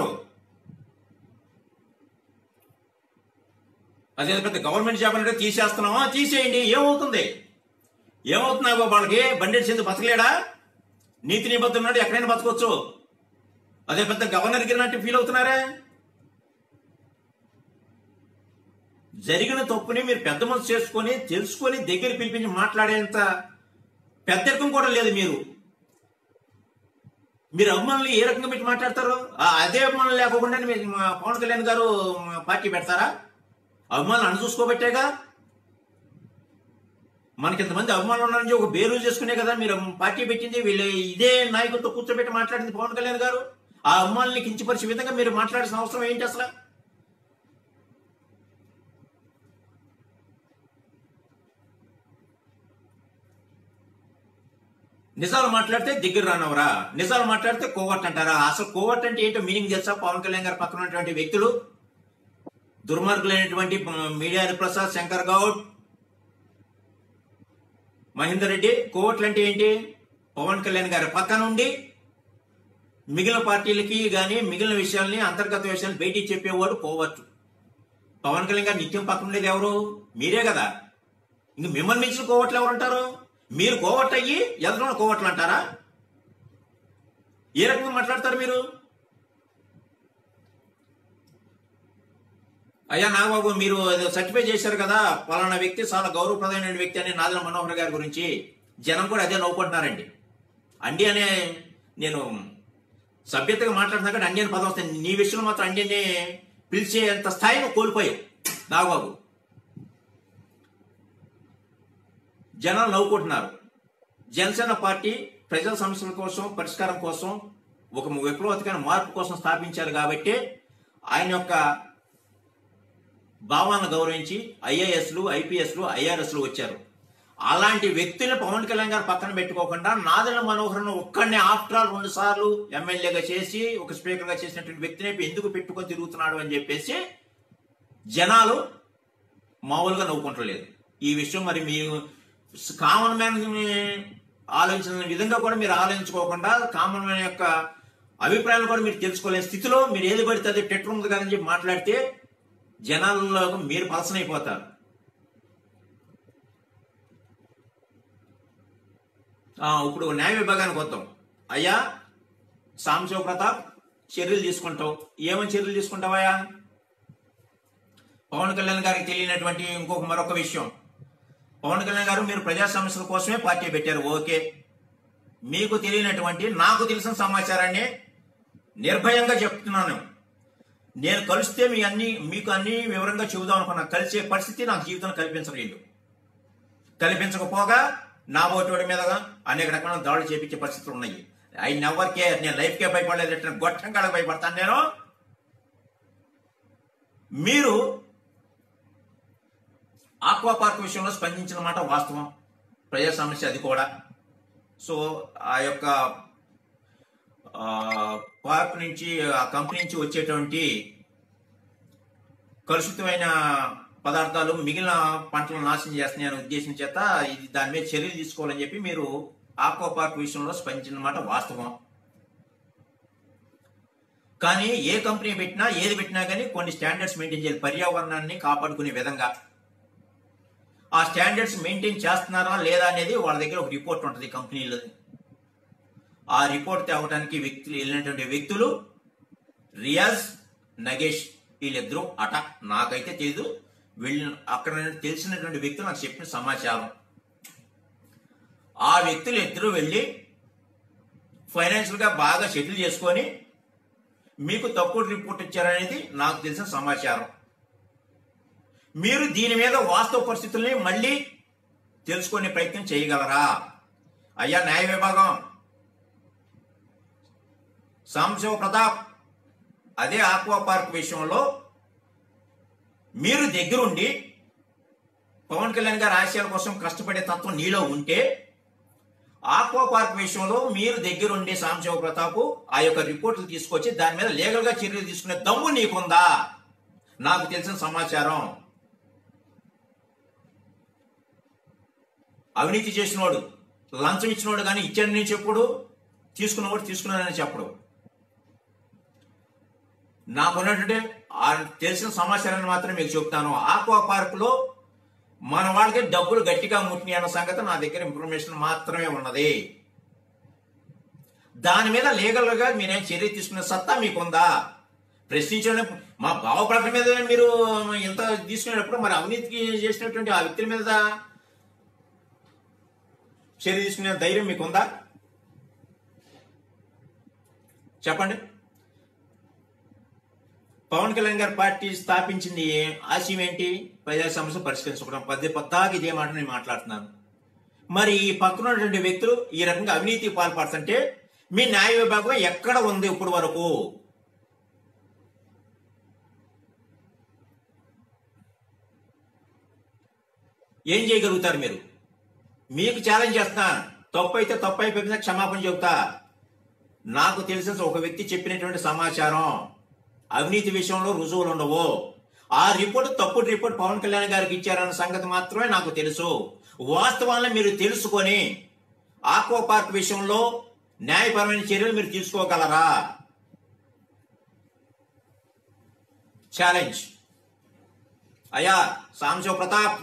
అదే పెద్ద గవర్నమెంట్ జాబ్ అంటే తీసేస్తున్నావా? తీసేయండి, ఏమవుతుంది? ఏమవుతున్నావో వాళ్ళకి? బండెడ్ సింధు బతకలేడా? నీతి నిబద్ధులు ఉన్నాడు, ఎక్కడైనా బతకొచ్చు. అదే పెద్ద గవర్నర్ గిరినట్టు ఫీల్ అవుతున్నారే. జరిగిన తప్పుని మీరు పెద్ద మనసు చేసుకొని తెలుసుకొని దగ్గర పిలిపించి మాట్లాడేంత పెద్దరికం కూడా లేదు. మీరు అభిమానులు ఏ రకంగా పెట్టి మాట్లాడతారు? అదే అభిమానులు లేకుండా పవన్ కళ్యాణ్ గారు పార్టీ పెడతారా? అభిమానులు అను చూసుకోబట్టేగా మనకి ఇంతమంది అభిమానులు ఉన్నారని ఒక బేరు చేసుకునే కదా మీరు పార్టీ పెట్టింది. వీళ్ళు ఇదే నాయకులతో కూర్చోబెట్టి మాట్లాడింది పవన్ కళ్యాణ్ గారు. ఆ అభిమానుల్ని కించపరిచే విధంగా మీరు మాట్లాడాల్సిన అవసరం ఏంటి అసలు? నిజాలు మాట్లాడితే దగ్గర రానవరా? నిజాలు మాట్లాడితే కోవర్ట్ అంటారా? అసలు కోవర్ట్ అంటే ఏంటో మీనింగ్ తెలుసా? పవన్ కళ్యాణ్ గారు పక్కన ఉన్నటువంటి వ్యక్తులు దుర్మార్గులైనటువంటి మీడియా ప్రసాద్, శంకర్ గౌడ్, మహేందర్ రెడ్డి. కోవర్ట్లు అంటే ఏంటి? పవన్ కళ్యాణ్ గారి పక్కన ఉండి మిగిలిన పార్టీలకి కానీ మిగిలిన విషయాల్ని, అంతర్గత విషయాలు బయటికి చెప్పేవాడు కోవర్ట్. పవన్ కళ్యాణ్ గారు నిత్యం పక్కన ఉండేది ఎవరు? మీరే కదా. ఇంక మిమ్మల్ని మించిన కోవర్ట్లు ఎవరు అంటారు? మీరు కోవర్ట్ అయ్యి ఎదురు కోవర్ట్లు అంటారా? ఏ రకంగా మాట్లాడతారు మీరు? అయ్యా నాగబాబు, మీరు సర్టిఫై చేశారు కదా పలానా వ్యక్తి చాలా గౌరవప్రదమైన వ్యక్తి అని నాదెండ్ల మనోహర్ గారి గురించి. జనం కూడా అదే నవ్వుకుంటున్నారండి. అండి అనే నేను సభ్యతగా మాట్లాడుతున్నా కానీ అండి అని పదం వస్తాయి. నీ విషయంలో మాత్రం అండి అని పిలిచేంత స్థాయిని కోల్పోయావు నాగబాబు. జనాలు నవ్వుకుంటున్నారు. జనసేన పార్టీ ప్రజల సమస్యల కోసం, పరిష్కారం కోసం, ఒక విప్లవాత్మకమైన మార్పు కోసం స్థాపించారు కాబట్టి ఆయన యొక్క భావాలను గౌరవించి ఐఏఎస్లు, ఐపీఎస్లు, ఐఆర్ఎస్లు వచ్చారు. అలాంటి వ్యక్తులు పవన్ కళ్యాణ్ గారు పక్కన పెట్టుకోకుండా నాదెండ్ల మనోహర్ను ఒక్కడిని ఆఫ్టర్ ఆల్ 2 సార్లు ఎమ్మెల్యేగా చేసి ఒక స్పీకర్గా చేసినటువంటి వ్యక్తిని ఎందుకు పెట్టుకొని తిరుగుతున్నాడు అని చెప్పేసి జనాలు మామూలుగా నవ్వుకుంటలేదు. ఈ విషయం మరి మీరు కామన్ మ్యాన్ ఆలోచించిన విధంగా కూడా మీరు ఆలోచించుకోకుండా కామన్ మ్యాన్ యొక్క అభిప్రాయాలు కూడా మీరు తెలుసుకోలేని స్థితిలో మీరు ఏది పడితే అది టెట్టర్ ఉంది కదని చెప్పి మాట్లాడితే జనాల్లో మీరు పలసనైపోతారు. ఇప్పుడు న్యాయ విభాగానికి వద్దాం. అయ్యా సాంబశివ ప్రతాప్, చర్యలు తీసుకుంటావు. ఏమని చర్యలు తీసుకుంటావయ్యా? పవన్ కళ్యాణ్ గారికి తెలియనటువంటి మరొక విషయం. పవన్ కళ్యాణ్ గారు మీరు ప్రజా సమస్యల కోసమే పార్టీ పెట్టారు, ఓకే. మీకు తెలియనటువంటి నాకు తెలిసిన సమాచారాన్ని నిర్భయంగా చెప్తున్నాను. నేను కలిస్తే మీకు అన్ని వివరంగా చెబుదాం అనుకున్నా. కలిసే పరిస్థితి నాకు జీవితంలో కల్పించలేదు. కల్పించకపోగా నా ఓటువాడి మీద అనేక రకాల దాడులు చేపించే పరిస్థితులు ఉన్నాయి. I never care. నేను లైఫ్కే భయపడలేదు, గొట్టం కాడ భయపడతాను నేను. మీరు ఆక్వా పార్క్ విషయంలో స్పందించిన మాట వాస్తవం, ప్రజా సమస్య అది కూడా. సో ఆ యొక్క పార్క్ నుంచి, ఆ కంపెనీ నుంచి వచ్చేటువంటి కలుషితమైన పదార్థాలు మిగిలిన పంటలను నాశనం చేస్తున్నాయనే ఉద్దేశం చేత దాని మీద చర్యలు తీసుకోవాలని చెప్పి మీరు ఆక్వా పార్క్ విషయంలో స్పందించిన మాట వాస్తవం. కానీ ఏ కంపెనీ పెట్టినా ఏది పెట్టినా కానీ కొన్ని స్టాండర్డ్స్ మెయింటైన్ చేయాలి, పర్యావరణాన్ని కాపాడుకునే విధంగా. ఆ స్టాండర్డ్స్ మెయింటైన్ చేస్తున్నారా లేదా అనేది వాళ్ళ దగ్గర ఒక రిపోర్ట్ ఉంటుంది కంపెనీలో. ఆ రిపోర్ట్ తేవడానికి వెళ్ళినటువంటి వ్యక్తులు రియాజ్, నగేష్, వీళ్ళిద్దరూ అట. నాకైతే తెలీదు, అక్కడ తెలిసినటువంటి వ్యక్తులు నాకు చెప్పిన సమాచారం. ఆ వ్యక్తులు ఇద్దరు వెళ్ళి ఫైనాన్షియల్ గా బాగా సెటిల్ చేసుకొని మీకు తప్పుడు రిపోర్ట్ ఇచ్చారనేది నాకు తెలిసిన సమాచారం. మీరు దీని మీద వాస్తవ పరిస్థితుల్ని మళ్ళీ తెలుసుకునే ప్రయత్నం చేయగలరా? అయ్యా న్యాయ విభాగం, సాంబశివ ప్రతాప్, అదే ఆక్వా పార్క్ విషయంలో మీరు దగ్గరుండి పవన్ కళ్యాణ్ గారి ఆశయాల కోసం కష్టపడే తత్వం నీలో ఉంటే, ఆక్వా పార్క్ విషయంలో మీరు దగ్గరుండి సాంబశివ ప్రతాప్ ఆ యొక్క రిపోర్టులు తీసుకొచ్చి దాని మీద లీగల్ గా చర్యలు తీసుకునే దమ్ము నీకుందా? నాకు తెలిసిన సమాచారం, అవినీతి చేసినోడు, లంచం ఇచ్చినోడు కానీ ఇచ్చాడని చెప్పుడు, తీసుకున్నవాడు తీసుకున్నాడని చెప్పడు. నాకున్నటువంటి తెలిసిన సమాచారాన్ని మాత్రం మీకు చెప్తాను. ఆక్వా పార్క్ లో మన వాళ్ళకి డబ్బులు గట్టిగా ముట్టినాయి అన్న సంగతి నా దగ్గర ఇన్ఫర్మేషన్ మాత్రమే ఉన్నది. దాని మీద లీగల్ గా మీరేం చర్య తీసుకునే సత్తా మీకుందా? ప్రశ్నించడం, మా భావప్రకటన మీద మీరు ఎంత తీసుకునేటప్పుడు మరి అవినీతికి చేసినటువంటి ఆ వ్యక్తుల మీద చర్య తీసుకునే ధైర్యం మీకుందా? చెప్పండి. పవన్ కళ్యాణ్ గారు పార్టీ స్థాపించింది ఆశయం ఏంటి? ప్రజా సమస్యలు పరిష్కరించుకోవడం. పద్దాకి ఇదే మాట నేను మాట్లాడుతున్నాను. మరి ఈ పక్కన ఉన్నటువంటి వ్యక్తులు ఈ రకంగా అవినీతికి పాల్పడుతుంటే మీ న్యాయ విభాగం ఎక్కడ ఉంది ఇప్పుడు వరకు? ఏం చేయగలుగుతారు మీరు? మీకు ఛాలెంజ్ చేస్తున్నా. తప్పు అయితే తప్పు అయిపోయిందా క్షమాపణ చెబుతా. నాకు తెలిసిన ఒక వ్యక్తి చెప్పినటువంటి సమాచారం, అవినీతి విషయంలో రుజువులు ఉండవు. ఆ రిపోర్ట్ తప్పుడు రిపోర్ట్ పవన్ కళ్యాణ్ గారికి ఇచ్చారన్న సంగతి మాత్రమే నాకు తెలుసు. వాస్తవాలను మీరు తెలుసుకొని ఆక్వా పార్క్ విషయంలో న్యాయపరమైన చర్యలు మీరు తీసుకోగలరా? ఛాలెంజ్. అయ్యా సాంబశివ ప్రతాప్,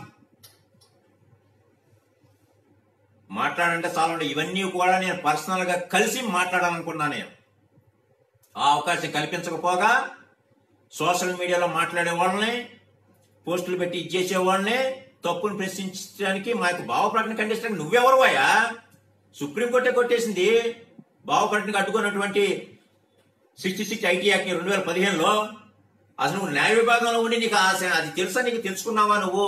మాట్లాడంటే చాలండి. ఇవన్నీ కూడా నేను పర్సనల్ గా కలిసి మాట్లాడాలనుకున్నా. నేను ఆ అవకాశం కల్పించకపోగా సోషల్ మీడియాలో మాట్లాడే వాళ్ళని, పోస్టులు పెట్టి ఇచ్చేసే వాళ్ళని, తప్పును ప్రశ్నించడానికి మాకు భావప్రకటన ఖండించడానికి నువ్వెవరు అయ్యా? సుప్రీంకోర్టే కొట్టేసింది భావప్రకటనకు అడ్డుకున్నటువంటి 66 ఐటీ యాక్ట్ 2015లో. అసలు నువ్వు న్యాయ విభాగంలో ఉండి నీకు అది తెలుసా? నీకు తెలుసుకున్నావా నువ్వు?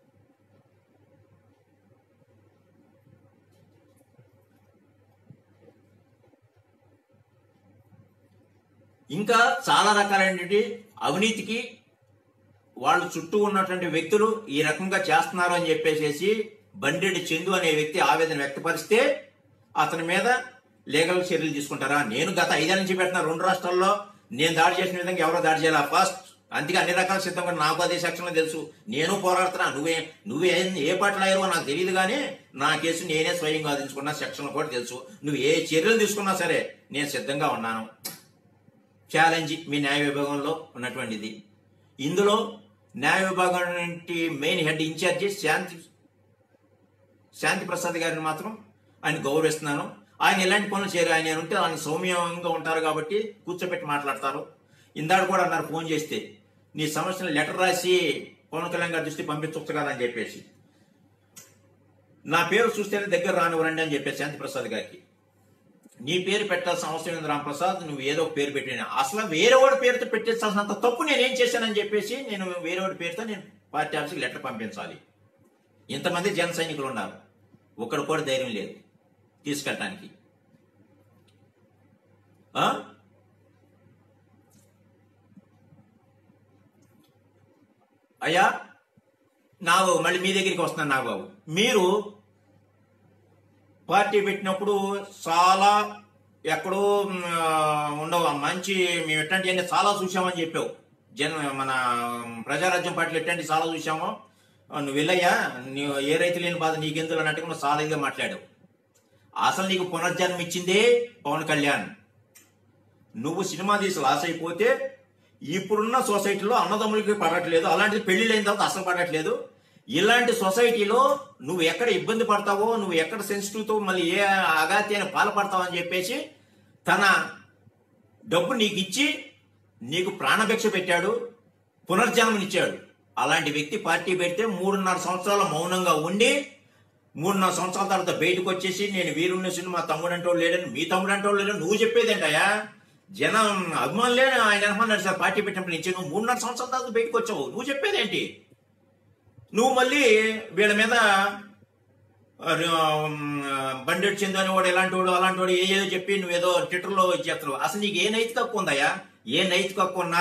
ఇంకా చాలా రకాలైనటువంటి అవినీతికి వాళ్ళు చుట్టూ ఉన్నటువంటి వ్యక్తులు ఈ రకంగా చేస్తున్నారు అని చెప్పేసి బండెడి చందు అనే వ్యక్తి ఆవేదన వ్యక్తపరిస్తే అతని మీద లీగల్ చర్యలు తీసుకుంటారా? నేను గత 5 ఏళ్ల నుంచి పెట్టిన 2 రాష్ట్రాల్లో నేను దాడి చేసిన విధంగా ఎవరో దాడి చేయాలా? ఫస్ట్ అందుకే అన్ని రకాల సిద్ధంగా నాకు అదే సెక్షన్లో తెలుసు. నేను పోరాడుతున్నా. నువ్వే ఏ పార్టీలో అయ్యావో నాకు తెలియదు, కానీ నా కేసు నేనే స్వయంగా వాదించుకున్నా. సెక్షన్లు కూడా తెలుసు. నువ్వు ఏ చర్యలు తీసుకున్నా సరే నేను సిద్ధంగా ఉన్నాను. ఛాలెంజ్ మీ న్యాయ విభాగంలో ఉన్నటువంటిది. ఇందులో న్యాయ విభాగం main head incharge Shanti Prasad గారిని మాత్రం ఆయన గౌరవిస్తున్నాను. ఆయన ఎలాంటి పనులు చేయరు. ఆయన ఉంటే ఆయన సౌమ్యంగా ఉంటారు కాబట్టి కూర్చోబెట్టి మాట్లాడతారు. ఇందాక కూడా అన్నారు ఫోన్ చేస్తే, నీ సమస్యను లెటర్ రాసి పవన్ కళ్యాణ్ గారి దృష్టి పంపించవచ్చు కదా అని చెప్పేసి. నా పేరు చూస్తేనే దగ్గర రానివ్వండి అని చెప్పేసి శాంతిప్రసాద్ గారికి. నీ పేరు పెట్టాల్సిన అవసరం ఏంది రాంప్రసాద్, నువ్వు ఏదో ఒక పేరు పెట్టినా అసలు వేరే వాడి పేరుతో పెట్టేసాల్సినంత తప్పు నేనేం చేశానని చెప్పేసి నేను వేరే వాడి పేరుతో నేను పార్టీ ఆఫీస్కి లెటర్ పంపించాలి. ఇంతమంది జన సైనికులు ఉన్నారు, ఒక్కడు కూడా ధైర్యం లేదు తీసుకెళ్ళటానికి. అయ్యా నాగబాబు, మళ్ళీ మీ దగ్గరికి వస్తున్నాను నాగబాబు. మీరు పార్టీ పెట్టినప్పుడు చాలా ఎక్కడో ఉండవు మంచి, మేము ఎట్లాంటివన్నీ చాలా చూసామని చెప్పావు. మన ప్రజారాజ్యం పార్టీలు ఎట్లాంటివి చాలా చూసామో, నువ్వు వెళ్ళయ్యా, నువ్వు ఏ రైతు లేని బాధ నీకెందుకు అన్నట్టుగా నువ్వు చాలా ఇదిగా మాట్లాడావు. అసలు నీకు పునర్జన్మ ఇచ్చిందే పవన్ కళ్యాణ్. నువ్వు సినిమా తీసి లాస్ అయిపోతే ఇప్పుడున్న సొసైటీలో అన్నదమ్ములకి పడట్లేదు, అలాంటిది పెళ్లి లేని తర్వాత అసలు పడట్లేదు. ఇలాంటి సొసైటీలో నువ్వు ఎక్కడ ఇబ్బంది పడతావో, నువ్వు ఎక్కడ సెన్సిటివ్తో మళ్ళీ ఏ అగాత్యాన్ని పాల్పడతావు అని చెప్పేసి తన డబ్బు నీకు ఇచ్చి నీకు ప్రాణభిక్ష పెట్టాడు, పునర్జన్మనిచ్చాడు. అలాంటి వ్యక్తి పార్టీ పెడితే 3.5 సంవత్సరాలు మౌనంగా ఉండి 3.5 సంవత్సరాల తర్వాత బయటకు వచ్చేసి నేను వీరుణ్ణి సినిమా తమ్ముడు అంటే వాళ్ళు లేడని, మీ తమ్ముడు అంటే వాళ్ళు లేడని నువ్వు చెప్పేదేంటయ్యా? జనం అభిమానులే ఆయన అనుకున్నాడు సార్ పార్టీ పెట్టినప్పుడు నుంచి, నువ్వు 3.5 సంవత్సరాల తర్వాత బయటకు వచ్చావు, నువ్వు చెప్పేదేంటి? నువ్వు మళ్ళీ వీళ్ళ మీద బండెట్ చెందని వాడు ఎలాంటి వాడు అలాంటి వాడు ఏదో చెప్పి నువ్వేదో ట్విట్టర్లో ఇచ్చేస్తున్నావు. అసలు నీకు ఏ నైతిక హక్కు ఉందయ్యా? ఏ నైతిక హక్కు ఉన్నా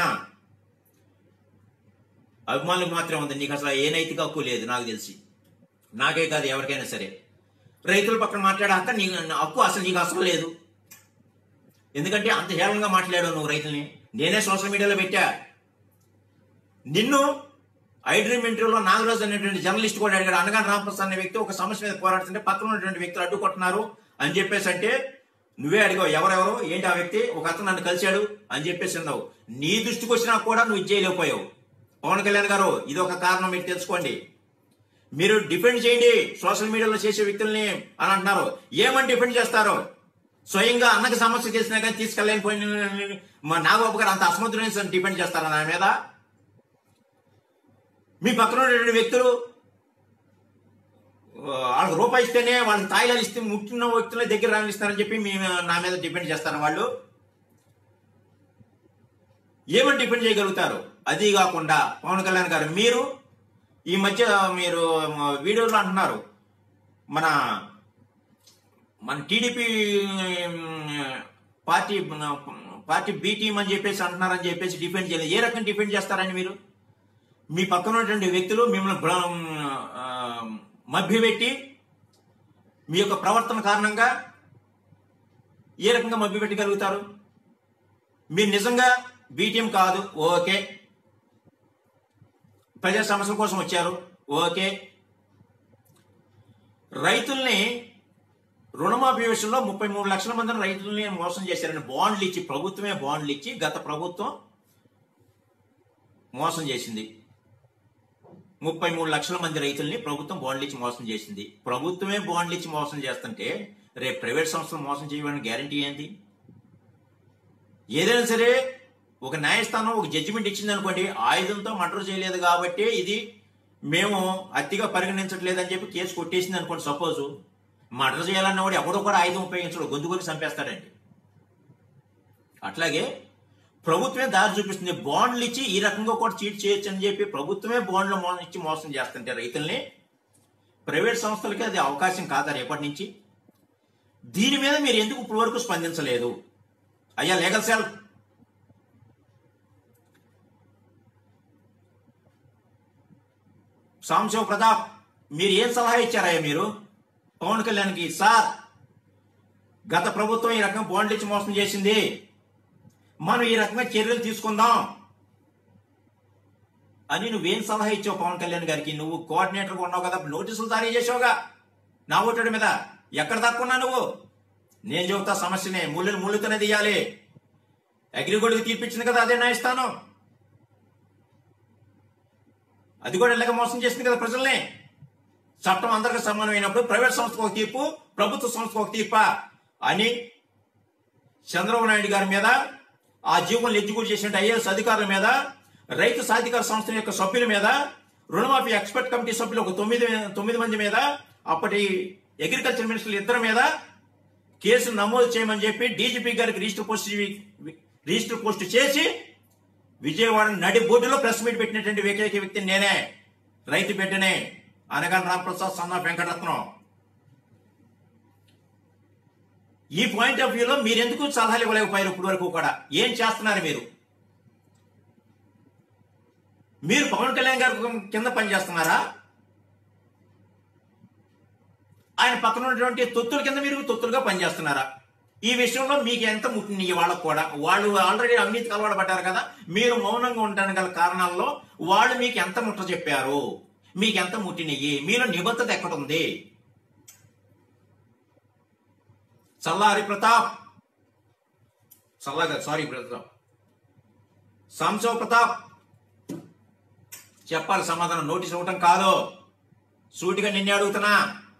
అభిమానులకు మాత్రమే ఉంది, నీకు అసలు ఏ నైతిక హక్కు లేదు నాకు తెలిసి. నాకే కాదు ఎవరికైనా సరే రైతుల పక్కన మాట్లాడే హక్కు నీ హక్కు అసలు నీకు అసలు లేదు. ఎందుకంటే అంత హేళనగా మాట్లాడావు నువ్వు రైతుల్ని. నేనే సోషల్ మీడియాలో పెట్టా. నిన్ను ఐ డ్రీమ్ ఇంటర్వ్యూలో నాగరాజు అనేటువంటి జర్నలిస్ట్ కూడా అడిగాడు, అనగానే రాంప్రసాద్ అనే వ్యక్తి ఒక సమస్య మీద పోరాడుతుంటే పక్కన ఉన్నటువంటి వ్యక్తులు అడ్డుకుంటున్నారు అని చెప్పేసి అంటే నువ్వే అడిగావు ఎవరెవరు ఏంటి ఆ వ్యక్తి, ఒక అతను నన్ను కలిశాడు అని చెప్పేసి అన్నావు. నీ దృష్టికి వచ్చినా కూడా నువ్వు ఇచ్చేయలేకపోయావు. పవన్ కళ్యాణ్ గారు ఇది ఒక కారణం మీరు తెలుసుకోండి. మీరు డిఫెండ్ చేయండి సోషల్ మీడియాలో చేసే వ్యక్తుల్ని అని అంటున్నారు. ఏమని డిఫెండ్ చేస్తారు? స్వయంగా అన్నకి సమస్య చేసినా కానీ తీసుకెళ్ళలేకపోయిన మా నాగబాబు గారు అంత అసమర్థులైన డిపెండ్ చేస్తారా నా మీద? మీ పక్కన ఉన్నటువంటి వ్యక్తులు వాళ్ళకి రూపాయి ఇస్తేనే వాళ్ళకి తాయిలాలు ఇస్తే ముట్టిన వ్యక్తుల దగ్గర రానిస్తారని చెప్పి నా మీద డిపెండ్ చేస్తారు. వాళ్ళు ఏమని డిపెండ్ చేయగలుగుతారు? అది కాకుండా పవన్ కళ్యాణ్ గారు మీరు ఈ మధ్య మీరు వీడియోలో అంటున్నారు మన టీడీపీ పార్టీ బి టీం అని చెప్పేసి అంటున్నారని చెప్పేసి డిఫెండ్ చేయలేదు. ఏ రకంగా డిఫెండ్ చేస్తారని మీరు? మీ పక్కన ఉన్నటువంటి వ్యక్తులు మిమ్మల్ని మభ్యపెట్టి మీ యొక్క ప్రవర్తన కారణంగా ఏ రకంగా మభ్యపెట్టగలుగుతారు? మీరు నిజంగా బీటీఎం కాదు ఓకే, ప్రజా సమస్యల కోసం వచ్చారు ఓకే, రైతుల్ని రుణమాఫీ విషయంలో 33 లక్షల మందిని రైతుల్ని మోసం చేశారని బాండ్లు ఇచ్చి, ప్రభుత్వమే బాండ్లు ఇచ్చి గత ప్రభుత్వం మోసం చేసింది. 33 లక్షల మంది రైతుల్ని ప్రభుత్వం బాండ్లు ఇచ్చి మోసం చేసింది. ప్రభుత్వమే బాండ్లు ఇచ్చి మోసం చేస్తుంటే రేపు ప్రైవేట్ సంస్థలు మోసం చేయడానికి గ్యారంటీ ఏంటి? ఏదైనా సరే ఒక న్యాయస్థానం ఒక జడ్జిమెంట్ ఇచ్చింది అనుకోండి, ఆయుధంతో మర్డర్ చేయలేదు కాబట్టి ఇది మేము అతిగా పరిగణించట్లేదని చెప్పి కేసు కొట్టేసింది అనుకోండి. సపోజ్ మర్డర్ చేయాలన్న వాడు ఎవడో కూడా ఆయుధం ఉపయోగించడు, గొంతుకొని చంపేస్తాడండి. అట్లాగే ప్రభుత్వమే దారి చూపిస్తుంది. బాండ్లు ఇచ్చి ఈ రకంగా కూడా చీట్ చేయొచ్చు అని చెప్పి ప్రభుత్వమే బాండ్లు ఇచ్చి మోసం చేస్తుంటే రైతుల్ని, ప్రైవేట్ సంస్థలకి అది అవకాశం కాదా రేపటి నుంచి? దీని మీద మీరు ఎందుకు ఇప్పటి వరకు స్పందించలేదు? అయ్యా లీగల్ సెల్, సాంశివ ప్రతాప్, మీరు ఏం సలహా ఇచ్చారయ్యా మీరు పవన్ కళ్యాణ్కి? సార్ గత ప్రభుత్వం ఈ రకంగా బాండ్లు ఇచ్చి మోసం చేసింది, మనం ఈ రకంగా చర్యలు తీసుకుందాం అని నువ్వేం సలహా ఇచ్చావు పవన్ కళ్యాణ్ గారికి? నువ్వు కోఆర్డినేటర్గా ఉన్నావు కదా, నోటీసులు జారీ చేసావుగా నా ఓటడి మీద. ఎక్కడ తక్కున్నా నువ్వు? నేను చెబుతా సమస్యనే, ముళ్ళుతోనే తీయాలి. అగ్రిగోల్డ్కి తీర్పిచ్చింది కదా అదే న్యాయస్థానం, అది కూడా ఇలాగ మోసం చేసింది కదా ప్రజల్ని. చట్టం అందరికీ సమానమైనప్పుడు ప్రైవేట్ సంస్థకు ఒక తీర్పు, ప్రభుత్వ సంస్థకు ఒక తీర్ప అని చంద్రబాబు నాయుడు గారి మీద, ఆ జీవోలు ఎగ్జిక్యూట్ చేసిన ఐఏఎస్ అధికారుల మీద, రైతు సాధికార సంస్థ యొక్క సభ్యుల మీద, రుణమాఫీ ఎక్స్పర్ట్ కమిటీ సభ్యులు ఒక 9 మంది మీద, అప్పటి అగ్రికల్చర్ మినిస్టర్లు 2 మీద కేసులు నమోదు చేయమని చెప్పి డీజీపీ గారికి రిజిస్టర్ పోస్ట్ చేసి విజయవాడ నడి బోర్డులో ప్రెస్ మీట్ పెట్టినటువంటి ఏకైక వ్యక్తి నేనే, రైతు బిడ్డనే, అనగాని రామప్రసాద్ సన్నా వెంకటరత్నం. ఈ పాయింట్ ఆఫ్ వ్యూలో మీరెందుకు సలహాలు ఇవ్వలేకపోయారు ఇప్పటి వరకు కూడా? ఏం చేస్తున్నారు మీరు పవన్ కళ్యాణ్ గారి కింద పనిచేస్తున్నారా? ఆయన పక్కన ఉన్నటువంటి తొత్తుల కింద మీరు తొత్తులుగా పనిచేస్తున్నారా? ఈ విషయంలో మీకు ఎంత ముట్టినాయి వాళ్ళకు కూడా? వాళ్ళు ఆల్రెడీ అవినీతి కలవడబడ్డారు కదా. మీరు మౌనంగా ఉండడానికి గల కారణాల్లో వాళ్ళు మీకు ఎంత ముట్ట చెప్పారు, మీకు ఎంత ముట్టినయ్యి, మీలో నిబద్ధత ఎక్కడుంది? సాంబశివ ప్రతాప్ చెప్పాలి సమాధానం. నోటీస్ ఇవ్వటం కాదు, సూటిగా నిన్నే అడుగుతున్నా.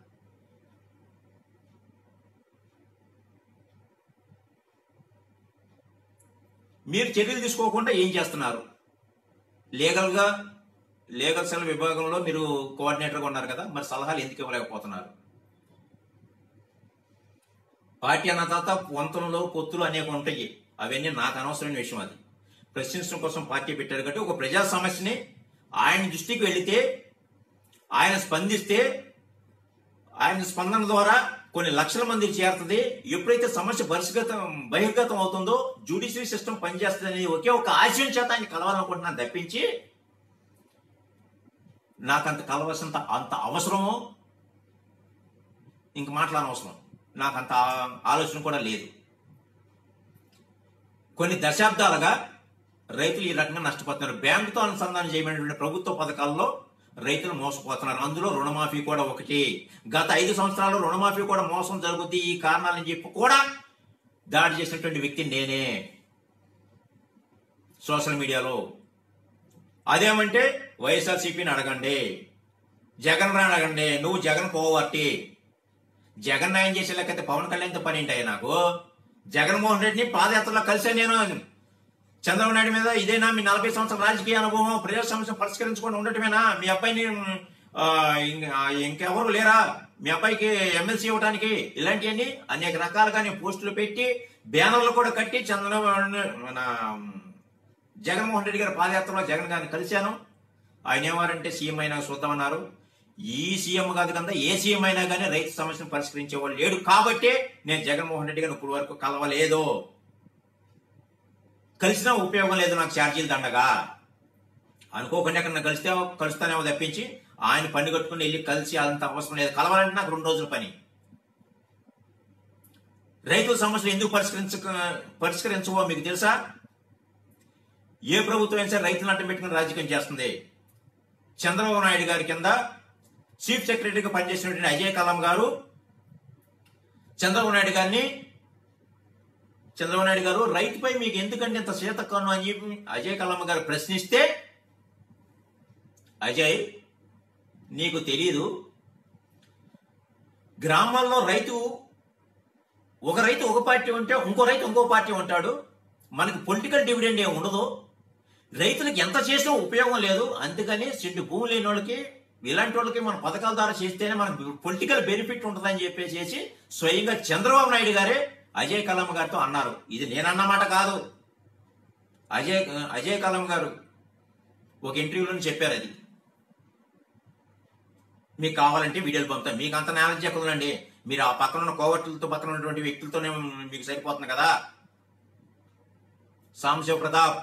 మీరు చర్యలు తీసుకోకుండా ఏం చేస్తున్నారు? లీగల్ సెల్ విభాగంలో మీరు కోఆర్డినేటర్గా ఉన్నారు కదా, మరి సలహాలు ఎందుకు ఇవ్వలేకపోతున్నారు? పార్టీ అన్న తర్వాత వంతెనలు పొత్తులు అనేక ఉంటాయి, అవన్నీ నాకు అనవసరమైన విషయం. అది ప్రశ్నించడం కోసం పార్టీ పెట్టారు కాబట్టి ఒక ప్రజా సమస్యని ఆయన దృష్టికి వెళితే, ఆయన స్పందిస్తే, ఆయన స్పందన ద్వారా కొన్ని లక్షల మంది చేరుతుంది. ఎప్పుడైతే సమస్య బహిర్గతం అవుతుందో జ్యుడిషియరీ సిస్టమ్ పనిచేస్తుంది ఒకే ఒక ఆశయం చేత ఆయన కలవాలనుకుంటున్నాను తప్పించి, నాకు అంత అవసరమో ఇంక మాట్లాడనవసరం, నాకు అంత ఆలోచన కూడా లేదు. కొన్ని దశాబ్దాలుగా రైతులు ఈ రకంగా నష్టపోతున్నారు. బ్యాంకుతో అనుసంధానం చేయబడినటువంటి ప్రభుత్వ పథకాల్లో రైతులు మోసపోతున్నారు. అందులో రుణమాఫీ కూడా ఒకటి. గత 5 సంవత్సరాల్లో రుణమాఫీ కూడా మోసం జరుగుద్ది, ఈ కారణాలని చెప్పి కూడా దాడి చేసినటువంటి వ్యక్తి నేనే సోషల్ మీడియాలో. అదేమంటే వైఎస్ఆర్సీపీని అడగండి, జగన్ రాని అడగండి. నువ్వు జగన్ పోవర్టి, జగన్ న్యాయం చేసే లేకపోతే పవన్ కళ్యాణ్తో పని ఏంటాయి నాకు? జగన్మోహన్ రెడ్డిని పాదయాత్రలో కలిసే నేను. చంద్రబాబు నాయుడు మీద ఇదేనా మీ 40 సంవత్సరాల రాజకీయ అనుభవం? ప్రజా సమస్యను పరిష్కరించుకొని ఉండటమేనా? మీ అబ్బాయిని ఇంకెవరు లేరా మీ అబ్బాయికి ఎమ్మెల్సీ ఇవ్వడానికి? ఇలాంటివన్నీ అనేక రకాలుగా నేను పోస్టులు పెట్టి బ్యానర్లు కూడా కట్టి జగన్మోహన్ రెడ్డి గారి పాదయాత్రలో జగన్ గారిని కలిశాను. ఆయన ఏమారంటే సీఎం అయినా చూద్దామన్నారు. ఈ సీఎం కాదు కదా, ఏ సీఎం అయినా కానీ రైతు సమస్యను పరిష్కరించేవాళ్ళు లేడు కాబట్టి నేను జగన్మోహన్ రెడ్డి గారిని ఇప్పుడు వరకు కలవలేదు. కలిసినా ఉపయోగం లేదు, నాకు ఛార్జీలు దండగా. అనుకోకుండా ఎక్కడ కలుస్తానేమో తప్పించి ఆయన పని కట్టుకుని వెళ్ళి కలిసి అంత అవసరం లేదు. కలవాలంటే నాకు 2 రోజుల పని. రైతుల సమస్యలు ఎందుకు పరిష్కరించవో మీకు తెలుసా? ఏ ప్రభుత్వం అయినా సరే రైతులను అడ్డం పెట్టుకుని రాజకీయం చేస్తుంది. చంద్రబాబు నాయుడు గారి కింద చీఫ్ సెక్రటరీగా పనిచేసినటువంటి అజయ్ కలాం గారు చంద్రబాబు నాయుడు గారు రైతుపై మీకు ఎందుకంటే ఇంత శీతకన్ను అని చెప్పి అజయ్ కలాం గారు ప్రశ్నిస్తే, అజయ్ నీకు తెలీదు, గ్రామాల్లో ఒక రైతు ఒక పార్టీ ఉంటే ఇంకో రైతు ఇంకో పార్టీ ఉంటాడు. మనకి పొలిటికల్ డివిడెండ్ ఏమి ఉండదు, రైతులకు ఎంత చేసినా ఉపయోగం లేదు. అందుకని సెంటు భూమి లేని వాళ్ళకి, ఇలాంటి వాళ్ళకి మన పథకాల ద్వారా చేస్తేనే మనకు పొలిటికల్ బెనిఫిట్ ఉంటుందని చెప్పేసి స్వయంగా చంద్రబాబు నాయుడు గారే అజయ్ కలాం గారితో అన్నారు. ఇది నేనన్నమాట కాదు, అజయ్ కలాం గారు ఒక ఇంటర్వ్యూలో చెప్పారు. అది మీకు కావాలంటే వీడియోలు పంపుతాను. మీకు అంత నాలెడ్జ్ ఎక్కడుందండి? మీరు ఆ పక్కన ఉన్న కోవర్టులతో పక్కన ఉన్నటువంటి వ్యక్తులతోనే మీకు సరిపోతుంది కదా. సాంబశివ ప్రతాప్,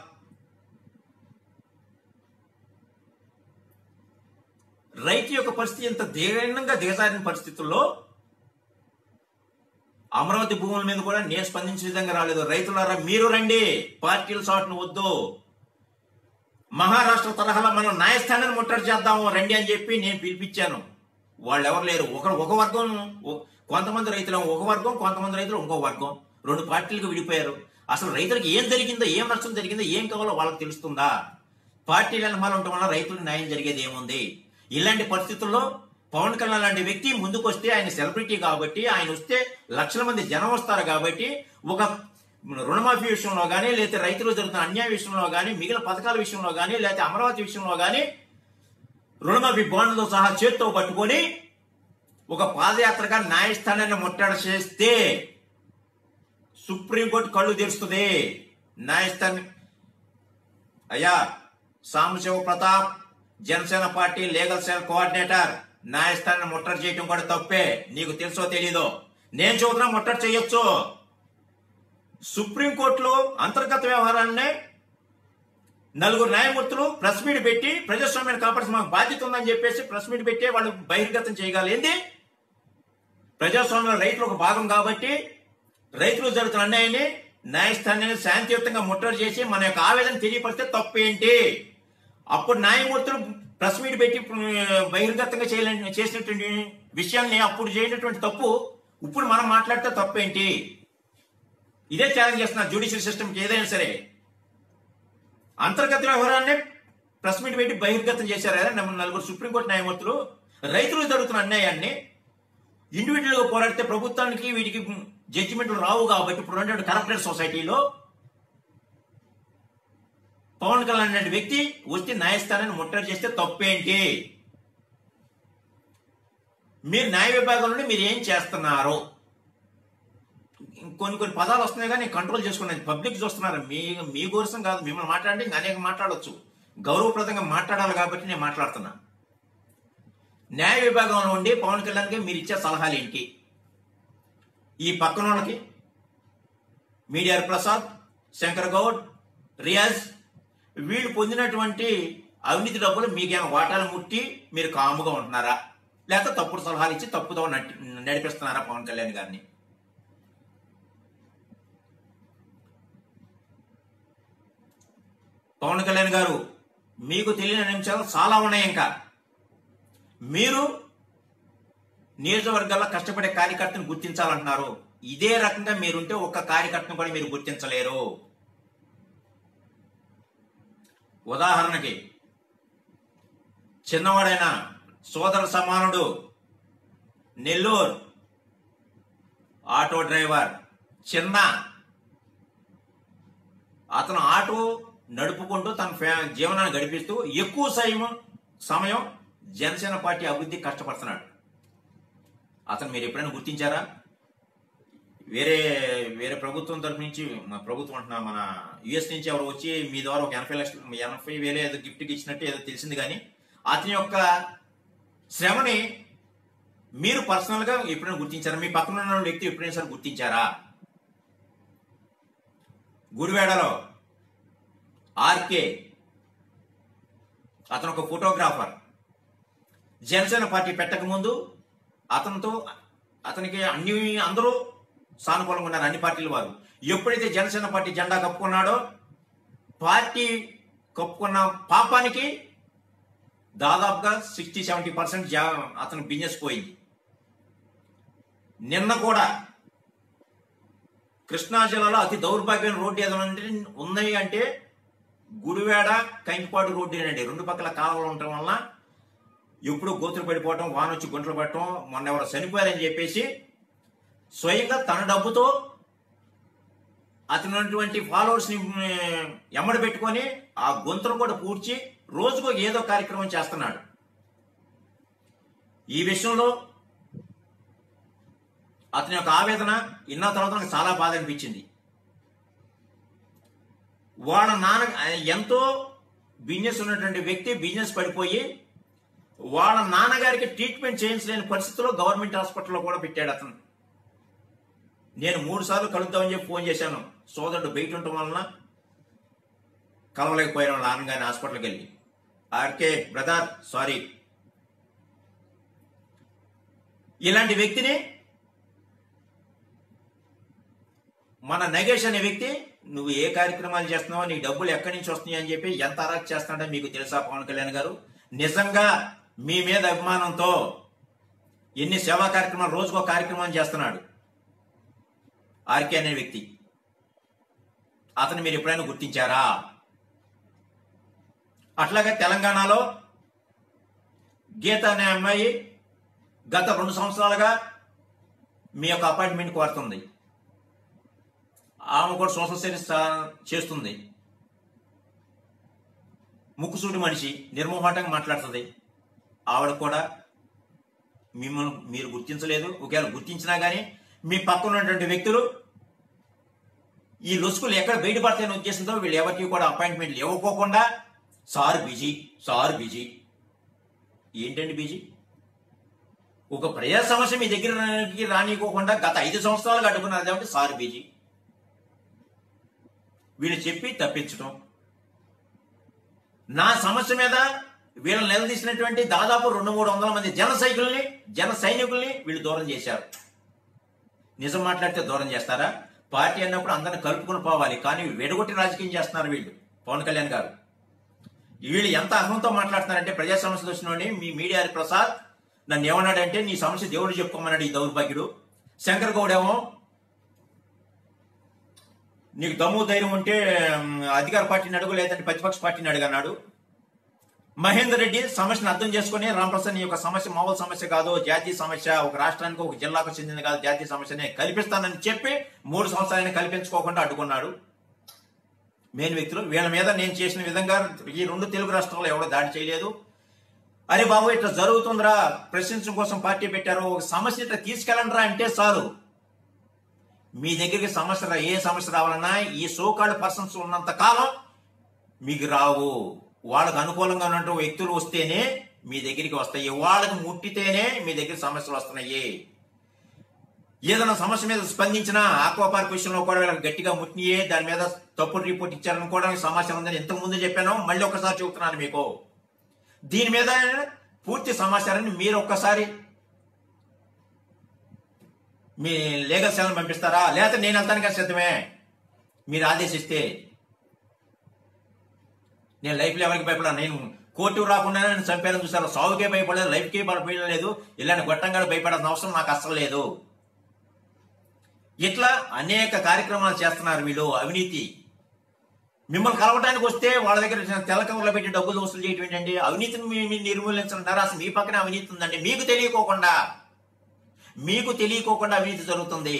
రైతు యొక్క పరిస్థితి ఇంత దీర్ఘంగా దిగజారిన పరిస్థితుల్లో అమరావతి భూముల మీద కూడా నేను స్పందించే విధంగా రాలేదు. రైతులారా మీరు రండి, పార్టీల సాటును వద్దు. మహారాష్ట్ర తరహాలో మనం న్యాయస్థానాన్ని ముట్టడి చేద్దాము రండి అని చెప్పి నేను పిలిపించాను. వాళ్ళు ఎవరు లేరు. ఒక వర్గం, కొంతమంది రైతులు ఒక వర్గం, కొంతమంది రైతులు ఇంకో వర్గం, 2 పార్టీలకు విడిపోయారు. అసలు రైతులకు ఏం జరిగిందో, ఏం నష్టం జరిగిందో, ఏం కావాలో వాళ్ళకి తెలుస్తుందా? పార్టీల వెనకాల ఉండటం వల్ల రైతులకు న్యాయం జరిగేది ఏముంది? ఇలాంటి పరిస్థితుల్లో పవన్ కళ్యాణ్ లాంటి వ్యక్తి ముందుకు వస్తే, ఆయన సెలబ్రిటీ కాబట్టి, ఆయన వస్తే లక్షల మంది జనం వస్తారు కాబట్టి, ఒక రుణమాఫీ విషయంలో కానీ, లేకపోతే రైతులు జరుగుతున్న అన్యాయ విషయంలో కానీ, మిగిలిన పథకాల విషయంలో కానీ, లేకపోతే అమరావతి విషయంలో కానీ రుణమాఫీ బాండ్లతో సహా చేత్తో పట్టుకొని ఒక పాదయాత్రగా న్యాయస్థానాన్ని ముట్టడి చేస్తే సుప్రీంకోర్టు కళ్ళు తెరుస్తుంది. న్యాయస్థానం అయ్యా Sambasiva Pratap, Janasena party legal cell coordinator, న్యాయస్థానాన్ని ముట్టడి చేయటం కూడా తప్పే. నీకు తెలుసో తెలీదో, నేను చూద్దాం ముట్టడి చేయొచ్చు. సుప్రీంకోర్టులో అంతర్గత వ్యవహారాన్ని నలుగురు న్యాయమూర్తులు ప్రెస్ మీట్ పెట్టి ప్రజాస్వామ్యాన్ని కాపాడాల్సిన మాకు బాధ్యత ఉందని చెప్పేసి ప్రెస్ మీట్ పెట్టి వాళ్ళు బహిర్గతం చేయగలిగింది. ప్రజాస్వామ్యంలో రైతులు ఒక భాగం కాబట్టి రైతులు జరుగుతున్న అన్యాయాన్ని న్యాయస్థానాన్ని శాంతియుతంగా ముట్టడి చేసి మన యొక్క ఆవేదన తెలియపరిస్తే తప్పేంటి? అప్పుడు న్యాయమూర్తులు ప్రెస్ మీట్ పెట్టి బహిర్గతంగా చేసినటువంటి విషయాన్ని అప్పుడు చేయనటువంటి తప్పు ఇప్పుడు మనం మాట్లాడితే తప్పేంటి? ఇదే ఛాలెంజ్ చేస్తున్నా జ్యుడిషియల్ సిస్టమ్కి. ఏదైనా సరే అంతర్గత వ్యవహారాన్ని ప్రెస్ మీట్ పెట్టి బహిర్గతం చేశారు కదా నలుగురు సుప్రీంకోర్టు న్యాయమూర్తులు. రైతులు జరుగుతున్న అన్యాయాన్ని ఇండివిజువల్ గా పోరాడితే ప్రభుత్వానికి వీటికి జడ్జిమెంట్లు రావు కాబట్టి ఇప్పుడు ఉన్నటువంటి కరప్టెడ్ సొసైటీలో పవన్ కళ్యాణ్ అనే వ్యక్తి వస్తే న్యాయస్థానాన్ని ముట్టడి చేస్తే తప్పేంటి? మీరు న్యాయ విభాగం నుండి మీరు ఏం చేస్తున్నారు? కొన్ని పదాలు వస్తున్నాయి కానీ కంట్రోల్ చేసుకున్నాను. పబ్లిక్ చూస్తున్నారు, మీ కోసం కాదు. మిమ్మల్ని మాట్లాడి అనేక మాట్లాడవచ్చు, గౌరవప్రదంగా మాట్లాడాలి కాబట్టి నేను మాట్లాడుతున్నా. న్యాయ విభాగంలో ఉండి పవన్ కళ్యాణ్కి మీరు ఇచ్చే సలహాలు ఏంటి? ఈ పక్కన వాళ్ళకి మీడియా ప్రసాద్, శంకర్ గౌడ్, రియాజ్ వీళ్ళు పొందినటువంటి అవినీతి డబ్బులు మీకేమో వాటాలు ముట్టి మీరు కాముగా ఉంటున్నారా, లేకపోతే తప్పుడు సలహాలు ఇచ్చి తప్పుతో నడిపిస్తున్నారా పవన్ కళ్యాణ్ గారిని? పవన్ కళ్యాణ్ గారు, మీకు తెలియని అంశాలు చాలా ఉన్నాయి. ఇంకా మీరు నియోజకవర్గాల్లో కష్టపడే కార్యకర్తను గుర్తించాలంటున్నారు. ఇదే రకంగా మీరుంటే ఒక్క కార్యకర్తను కూడా మీరు గుర్తించలేరు. ఉదాహరణకి చిన్నవాడైన సోదర సమానుడు నెల్లూరు ఆటో డ్రైవర్ చిన్న, అతను ఆటో నడుపుకుంటూ తన జీవనాన్ని గడిపిస్తూ ఎక్కువ సమయం జనసేన పార్టీ అభివృద్ధి కష్టపడుతున్నాడు. అతను మీరు ఎప్పుడైనా గుర్తించారా? వేరే ప్రభుత్వం తరఫు నుంచి, ప్రభుత్వం అంటున్నా మన యుఎస్ నుంచి ఎవరు వచ్చి మీ ద్వారా ఒక 80,000 ఏదో గిఫ్ట్కి ఇచ్చినట్టు ఏదో తెలిసింది. కానీ అతని యొక్క శ్రమని మీరు పర్సనల్ గా ఎప్పుడైనా గుర్తించారా? మీ పక్కన ఉన్న వ్యక్తి ఎప్పుడైనా సరే గుర్తించారా? గుడివాడలో ఆర్కే, అతను ఒక ఫోటోగ్రాఫర్. జనసేన పార్టీ పెట్టక ముందు అతనికి అందరూ సానుకూలంగా ఉన్నారు, అన్ని పార్టీల వారు. ఎప్పుడైతే జనసేన పార్టీ జెండా కప్పుకున్నాడో, పార్టీ కప్పుకున్న పాపానికి దాదాపుగా 60-70% అతను బిజినెస్ పోయింది. నిన్న కూడా కృష్ణా జిల్లాలో అతి దౌర్భాగ్యమైన రోడ్డు ఏదంటే ఉన్నాయి అంటే గుడివాడ కంకిపాడు రోడ్డేనండి. రెండు పక్కల కాలువలు ఉండటం వల్ల ఎప్పుడు గోతులు పడిపోవటం, వాన వచ్చి గుంటలు పట్టడం, మొన్న ఎవరు చనిపోయారని చెప్పేసి స్వయంగా తన డబ్బుతో అతనున్నటువంటి ఫాలోవర్స్ ని ఎమ్మడి పెట్టుకొని ఆ గొంతును కూడా పూడ్చి రోజుకు ఏదో కార్యక్రమం చేస్తున్నాడు. ఈ విషయంలో అతని యొక్క ఆవేదన ఇన్న తర్వాత నాకు చాలా బాధ అనిపించింది. వాళ్ళ నాన్న ఎంతో బిజినెస్ ఉన్నటువంటి వ్యక్తి బిజినెస్ పడిపోయి వాళ్ళ నాన్నగారికి ట్రీట్మెంట్ చేయించలేని పరిస్థితుల్లో గవర్నమెంట్ హాస్పిటల్లో కూడా పెట్టాడు అతను. నేను 3 సార్లు కలుద్దామని చెప్పి ఫోన్ చేశాను. సోదరుడు బయట ఉండటం వలన కలవలేకపోయాను వాళ్ళ నాన్నగారిని హాస్పిటల్కి వెళ్ళి. RK brother sorry. ఇలాంటి వ్యక్తిని మన నగేష్ అనే వ్యక్తి నువ్వు ఏ కార్యక్రమాలు చేస్తున్నావో, నీ డబ్బులు ఎక్కడి నుంచి వస్తున్నాయి అని చెప్పి ఎంత అరాక్ చేస్తున్నాడో మీకు తెలుసా పవన్ కళ్యాణ్ గారు? నిజంగా మీ మీద అభిమానంతో ఎన్ని సేవా కార్యక్రమాలు, రోజుకో కార్యక్రమం చేస్తున్నాడు ఆర్కే అనే వ్యక్తి. అతను మీరు ఎప్పుడైనా గుర్తించారా? అట్లాగే తెలంగాణలో గీత అనే అమ్మాయి గత 2 సంవత్సరాలుగా మీ యొక్క అపాయింట్మెంట్ కోరుతుంది. ఆమె కూడా సోషల్ సర్వీస్ చేస్తుంది. ముక్కుసూటి మనిషి, నిర్మోహటంగా మాట్లాడుతుంది. ఆవిడ కూడా మిమ్మల్ని మీరు గుర్తించలేదు. ఒకవేళ గుర్తించినా కానీ మీ పక్కన ఉన్నటువంటి వ్యక్తులు ఈ లొసుకులు ఎక్కడ బయటపడతాయనే ఉద్దేశంతో వీళ్ళు ఎవరికి కూడా అపాయింట్మెంట్లు ఇవ్వకోకుండా సార్ బిజీ. ఏంటండి బిజీ? ఒక ప్రజా సమస్య మీ దగ్గరికి రానికోకుండా గత 5 సంవత్సరాలుగా అడ్డుకున్నారు కాబట్టి సార్ బిజీ. వీళ్ళు చెప్పి తప్పించడం. నా సమస్య మీద వీళ్ళని నిలదీసినటువంటి దాదాపు 200-300 మంది జన సైనికుల్ని వీళ్ళు దూరం చేశారు. నిజం మాట్లాడితే దూరం చేస్తారా? పార్టీ అన్నప్పుడు అందరిని కలుపుకుని పోవాలి. కానీ వెడగొట్టి రాజకీయం చేస్తున్నారు వీళ్ళు. పవన్ కళ్యాణ్ గారు వీళ్ళు ఎంత అహంతో మాట్లాడుతున్నారంటే, ప్రజా సమస్యలు వచ్చినోని మీ మీడియా ప్రసాద్ నన్ను ఏమన్నాడంటే, నీ సమస్య దేవుడు చెప్పుకోమన్నాడు ఈ దౌర్భాగ్యుడు. శంకర్ గౌడ్ ఏమో నీకు దమ్ము ధైర్యం ఉంటే అధికార పార్టీని అడుగు, లేదంటే ప్రతిపక్ష పార్టీని అడుగన్నాడు. మహేందర్ రెడ్డి సమస్యను అర్థం చేసుకుని, రామప్రసాద్ నీ యొక్క సమస్య మామూలు సమస్య కాదు, జాతీయ సమస్య, ఒక రాష్ట్రానికి ఒక జిల్లాకు చెందింది కాదు, జాతీయ సమస్యనే కల్పిస్తానని చెప్పి 3 సంవత్సరాలని కల్పించుకోకుండా అడ్డుకున్నాడు. మెయిన్ వ్యక్తులు వీళ్ళ మీద నేను చేసిన విధంగా ఈ 2 తెలుగు రాష్ట్రాల్లో ఎవడో దాడి చేయలేదు. అరే బాబు ఇట్లా జరుగుతుందిరా, ప్రశ్నించడం కోసం పార్టీ పెట్టారు, ఒక సమస్య ఇట్లా తీసుకెళ్ళండిరా అంటే చాలు. మీ దగ్గరికి ఏ సమస్య రావాలన్నా ఈ సోకాల్డ్ పర్సన్స్ ఉన్నంత కాలం మీకు రావు. వాళ్ళకు అనుకూలంగా ఉన్నటువంటి వ్యక్తులు వస్తేనే మీ దగ్గరికి వస్తాయి. వాళ్ళకి ముట్టితేనే మీ దగ్గర సమస్యలు వస్తున్నాయి. ఏదైనా సమస్య మీద స్పందించినా ఆక్వా పార్క్ విషయంలో కూడా వీళ్ళకి గట్టిగా ముట్టినాయే, దాని మీద తప్పుడు రిపోర్ట్ ఇచ్చారనుకోవడానికి సమాచారం ఉందని ఇంతకు ముందు చెప్పాను, మళ్ళీ ఒకసారి చెబుతున్నాను మీకు. దీని మీద పూర్తి సమాచారాన్ని మీరు ఒక్కసారి మీ లీగల్ సేవలను పంపిస్తారా, లేకపోతే నేను వెళ్తానికి సిద్ధమే మీరు ఆదేశిస్తే. నేను లైఫ్లో ఎవరికి భయపడా, నేను కోర్టు రాకుండా నేను చంపాను చూసారు, సావుకే భయపడలేదు, లైఫ్కే భయపడలేదు, ఇలాంటి గొట్టంగా భయపడాల్సిన అవసరం నాకు అస్సలు లేదు. ఇట్లా అనేక కార్యక్రమాలు చేస్తున్నారు వీళ్ళు. అవినీతి మిమ్మల్ని కలవటానికి వస్తే వాళ్ళ దగ్గర తెల్ల కవర్లో పెట్టి డబ్బులు వసూలు చేయటం ఏంటండి? అవినీతిని మీరు నిర్మూలించారంటారా? అసలు మీ పక్కనే అవినీతి ఉందండి, మీకు తెలియకోకుండా అవినీతి జరుగుతుంది.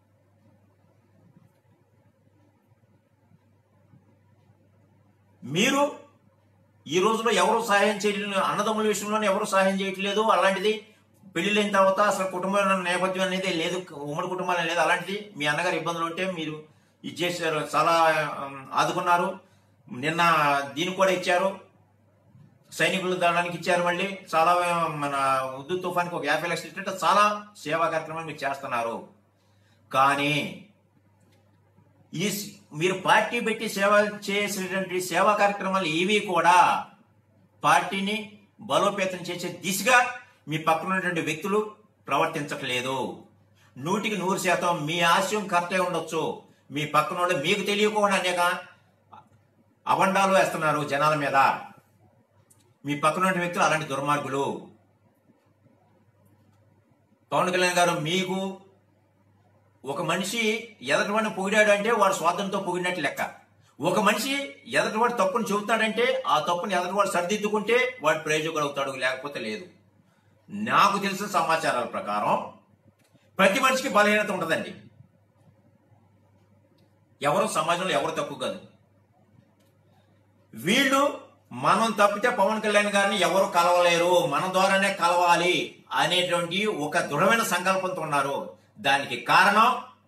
మీరు ఈ రోజులో ఎవరు సహాయం చేయలేదు, అన్నదమ్ముల విషయంలోనే ఎవరు సహాయం చేయట్లేదు. అలాంటిది పెళ్లిళ్ళైన తర్వాత అసలు కుటుంబం నేపథ్యం అనేది లేదు, ఉమ్మడి కుటుంబాలు లేదు. అలాంటిది మీ అన్నగారు ఇబ్బందులు ఉంటే మీరు ఇచ్చేసారు, చాలా ఆదుకున్నారు. నిన్న దీనికి కూడా ఇచ్చారు, సైనికులు దాడానికి ఇచ్చారు. మళ్ళీ చాలా మన ఉద్దు తుఫానికి ఒక 50 లక్షలు ఇచ్చినట్టు చాలా సేవా కార్యక్రమాలు మీరు చేస్తున్నారు. కానీ మీరు పార్టీ పెట్టి సేవ చేసేటువంటి సేవా కార్యక్రమాలు ఏవి కూడా పార్టీని బలోపేతం చేసే దిశగా మీ పక్కన ఉన్నటువంటి వ్యక్తులు ప్రవర్తించట్లేదు. 100% మీ ఆశయం కరెక్టే ఉండొచ్చు, మీ పక్కన వాళ్ళు మీకు తెలియకుండా అనేక అబండాలు వేస్తున్నారు జనాల మీద. మీ పక్కన ఉన్న వ్యక్తులు అలాంటి దుర్మార్గులు. పవన్ కళ్యాణ్ గారు, మీకు ఒక మనిషి ఎదటివాడిని పొగిడాడు అంటే వాడు స్వార్థంతో పొగిడినట్టు లెక్క. ఒక మనిషి ఎదటివాడు తప్పును చెబుతాడంటే ఆ తప్పుని ఎదటివాడు సరిదిద్దుకుంటే వాడు ప్రయోజకుడవుతాడు, లేకపోతే లేదు. నాకు తెలిసిన సమాచారాల ప్రకారం ప్రతి మనిషికి బలహీనత ఉంటుందండి. ఎవరు సమాజంలో ఎవరు తక్కువ కాదు. వీళ్ళు మనం తప్పితే పవన్ కళ్యాణ్ గారిని ఎవరు కలవలేరు, మన ద్వారానే కలవాలి అనేటువంటి ఒక దృఢమైన సంకల్పంతో ఉన్నారు. దానికి కారణం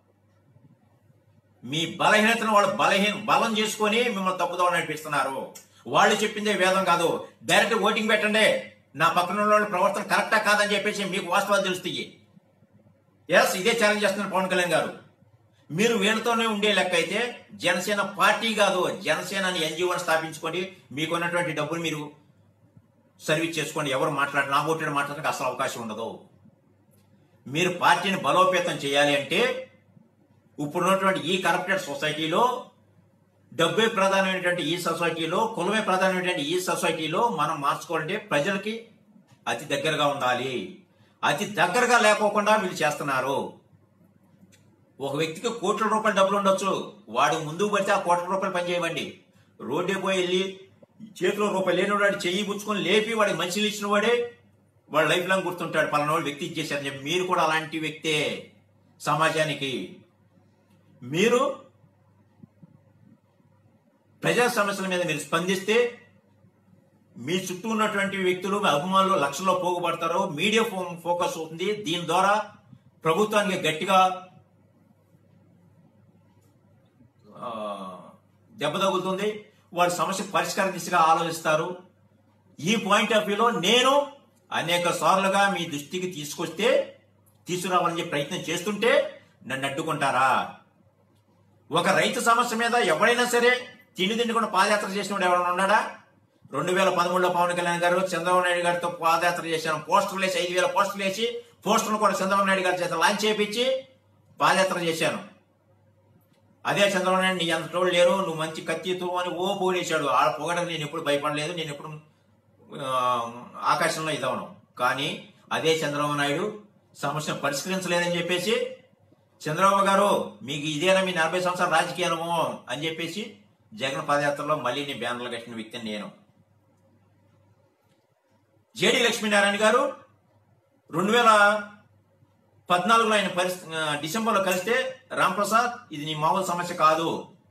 మీ బలహీనతను వాళ్ళు బలం చేసుకొని మిమ్మల్ని తప్పుదో నడిపిస్తున్నారు. వాళ్ళు చెప్పిందే వేదం కాదు. డైరెక్ట్ ఓటింగ్ పెట్టండి, నా పక్కన వాళ్ళ ప్రవర్తన కరెక్టా కాదని చెప్పేసి మీకు వాస్తవాలు తెలుస్తాయి. ఎస్, ఇదే ఛాలెంజ్ చేస్తున్నారు పవన్ కళ్యాణ్ గారు. మీరు వీళ్ళతోనే ఉండే లెక్క అయితే జనసేన పార్టీ కాదు, జనసేన అని ఎన్జిఓని స్థాపించుకోండి. మీకున్నటువంటి డబ్బులు మీరు సర్వీస్ చేసుకోండి. ఎవరు నా ఓటు మాట్లాడడానికి అసలు అవకాశం ఉండదు. మీరు పార్టీని బలోపేతం చేయాలి అంటే ఇప్పుడున్నటువంటి ఈ కరప్టెడ్ సొసైటీలో, డబ్బే ప్రధానమైనటువంటి ఈ సొసైటీలో, కులమే ప్రధానమైనటువంటి ఈ సొసైటీలో మనం మార్చుకోవాలంటే ప్రజలకి అతి దగ్గరగా ఉండాలి. అతి దగ్గరగా లేకోకుండా వీళ్ళు చేస్తున్నారు. ఒక వ్యక్తికి కోట్ల రూపాయల డబ్బులు ఉండొచ్చు, వాడు ముందుకు పడితే ఆ కోట్ల రూపాయలు పనిచేయవండి. రోడ్డే పోయి వెళ్ళి చేతిలో రూపాయలు లేని వాడు చెయ్యి పుచ్చుకొని లేపి వాడికి మంచిలు ఇచ్చిన వాడే వాడు లైఫ్ లాంగ్ గుర్తుంటాడు, పలానా వాడు వ్యక్తి ఇచ్చేశారని చెప్పి. మీరు కూడా అలాంటి వ్యక్తే సమాజానికి. మీరు ప్రజా సమస్యల మీద మీరు స్పందిస్తే మీ చుట్టూ ఉన్నటువంటి వ్యక్తులు, అభిమానులు లక్షల్లో పోగుపడతారు. మీడియా ఫోకస్ అవుతుంది. దీని ద్వారా ప్రభుత్వానికి గట్టిగా దెబ్బ తగులుతుంది. వారి సమస్య పరిష్కార దిశగా ఆలోచిస్తారు. ఈ పాయింట్ ఆఫ్ వ్యూలో నేను అనేక సార్లుగా మీ దృష్టికి తీసుకురావాలని చెప్పి ప్రయత్నం చేస్తుంటే నన్ను అడ్డుకుంటారా? ఒక రైతు సమస్య మీద ఎవరైనా సరే తిండికుండా పాదయాత్ర చేసినప్పుడు ఎవరైనా ఉన్నాడా? 2013లో పవన్ కళ్యాణ్ గారు చంద్రబాబు నాయుడు గారితో పాదయాత్ర చేశాను. పోస్టర్లు వేసి 5,000 పోస్టర్లు వేసి పోస్టర్లు కూడా చంద్రబాబు నాయుడు గారి చేత లాంచ్ చేయించి పాదయాత్ర చేశాను. అదే చంద్రబాబు నాయుడు నీ అంత తోడు లేరు, నువ్వు మంచి కత్తితో అని పొగిడేశాడు. ఆ పొగడకు నేను ఎప్పుడు భయపడలేదు, నేను ఎప్పుడు ఆకాశంలో ఇదవను. కానీ అదే చంద్రబాబు నాయుడు సమస్యను పరిష్కరించలేదని చెప్పేసి, చంద్రబాబు గారు మీకు ఇదేనా మీ 40 సంవత్సరాల రాజకీయ అనుభవం అని చెప్పేసి జగన్ పాదయాత్రలో మళ్ళీ నీ బ్యానర్లు కట్టిన వ్యక్తిని నేను. జేడి లక్ష్మీనారాయణ గారు 2014లో ఆయన డిసెంబర్లో కలిస్తే, రాంప్రసాద్ ఇది నీ మామూలు సమస్య కాదు,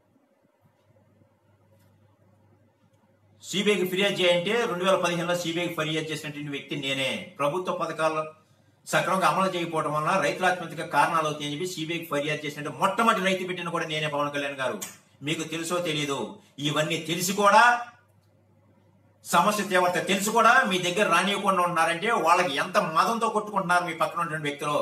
సిబిఐకి ఫిర్యాదు చేయంటే 2015లో సిబిఐకి ఫిర్యాదు చేసినటువంటి వ్యక్తి నేనే. ప్రభుత్వ పథకాలు సక్రమంగా అమలు చేయకపోవడం వల్ల రైతుల ఆత్మహత్యకు కారణాలు అవుతాయని చెప్పి సిబిఐకి ఫిర్యాదు చేసినట్టు మొట్టమొదటి రైతు పెట్టిన కూడా నేనే, పవన్ కళ్యాణ్ గారు. మీకు తెలుసో తెలీదు, ఇవన్నీ తెలిసి కూడా, సమస్య తీవ్రత తెలిసి కూడా మీ దగ్గర రానియకుండా ఉన్నారంటే వాళ్ళకి ఎంత మదంతో కొట్టుకుంటున్నారు మీ పక్కన ఉన్నటువంటి వ్యక్తులు.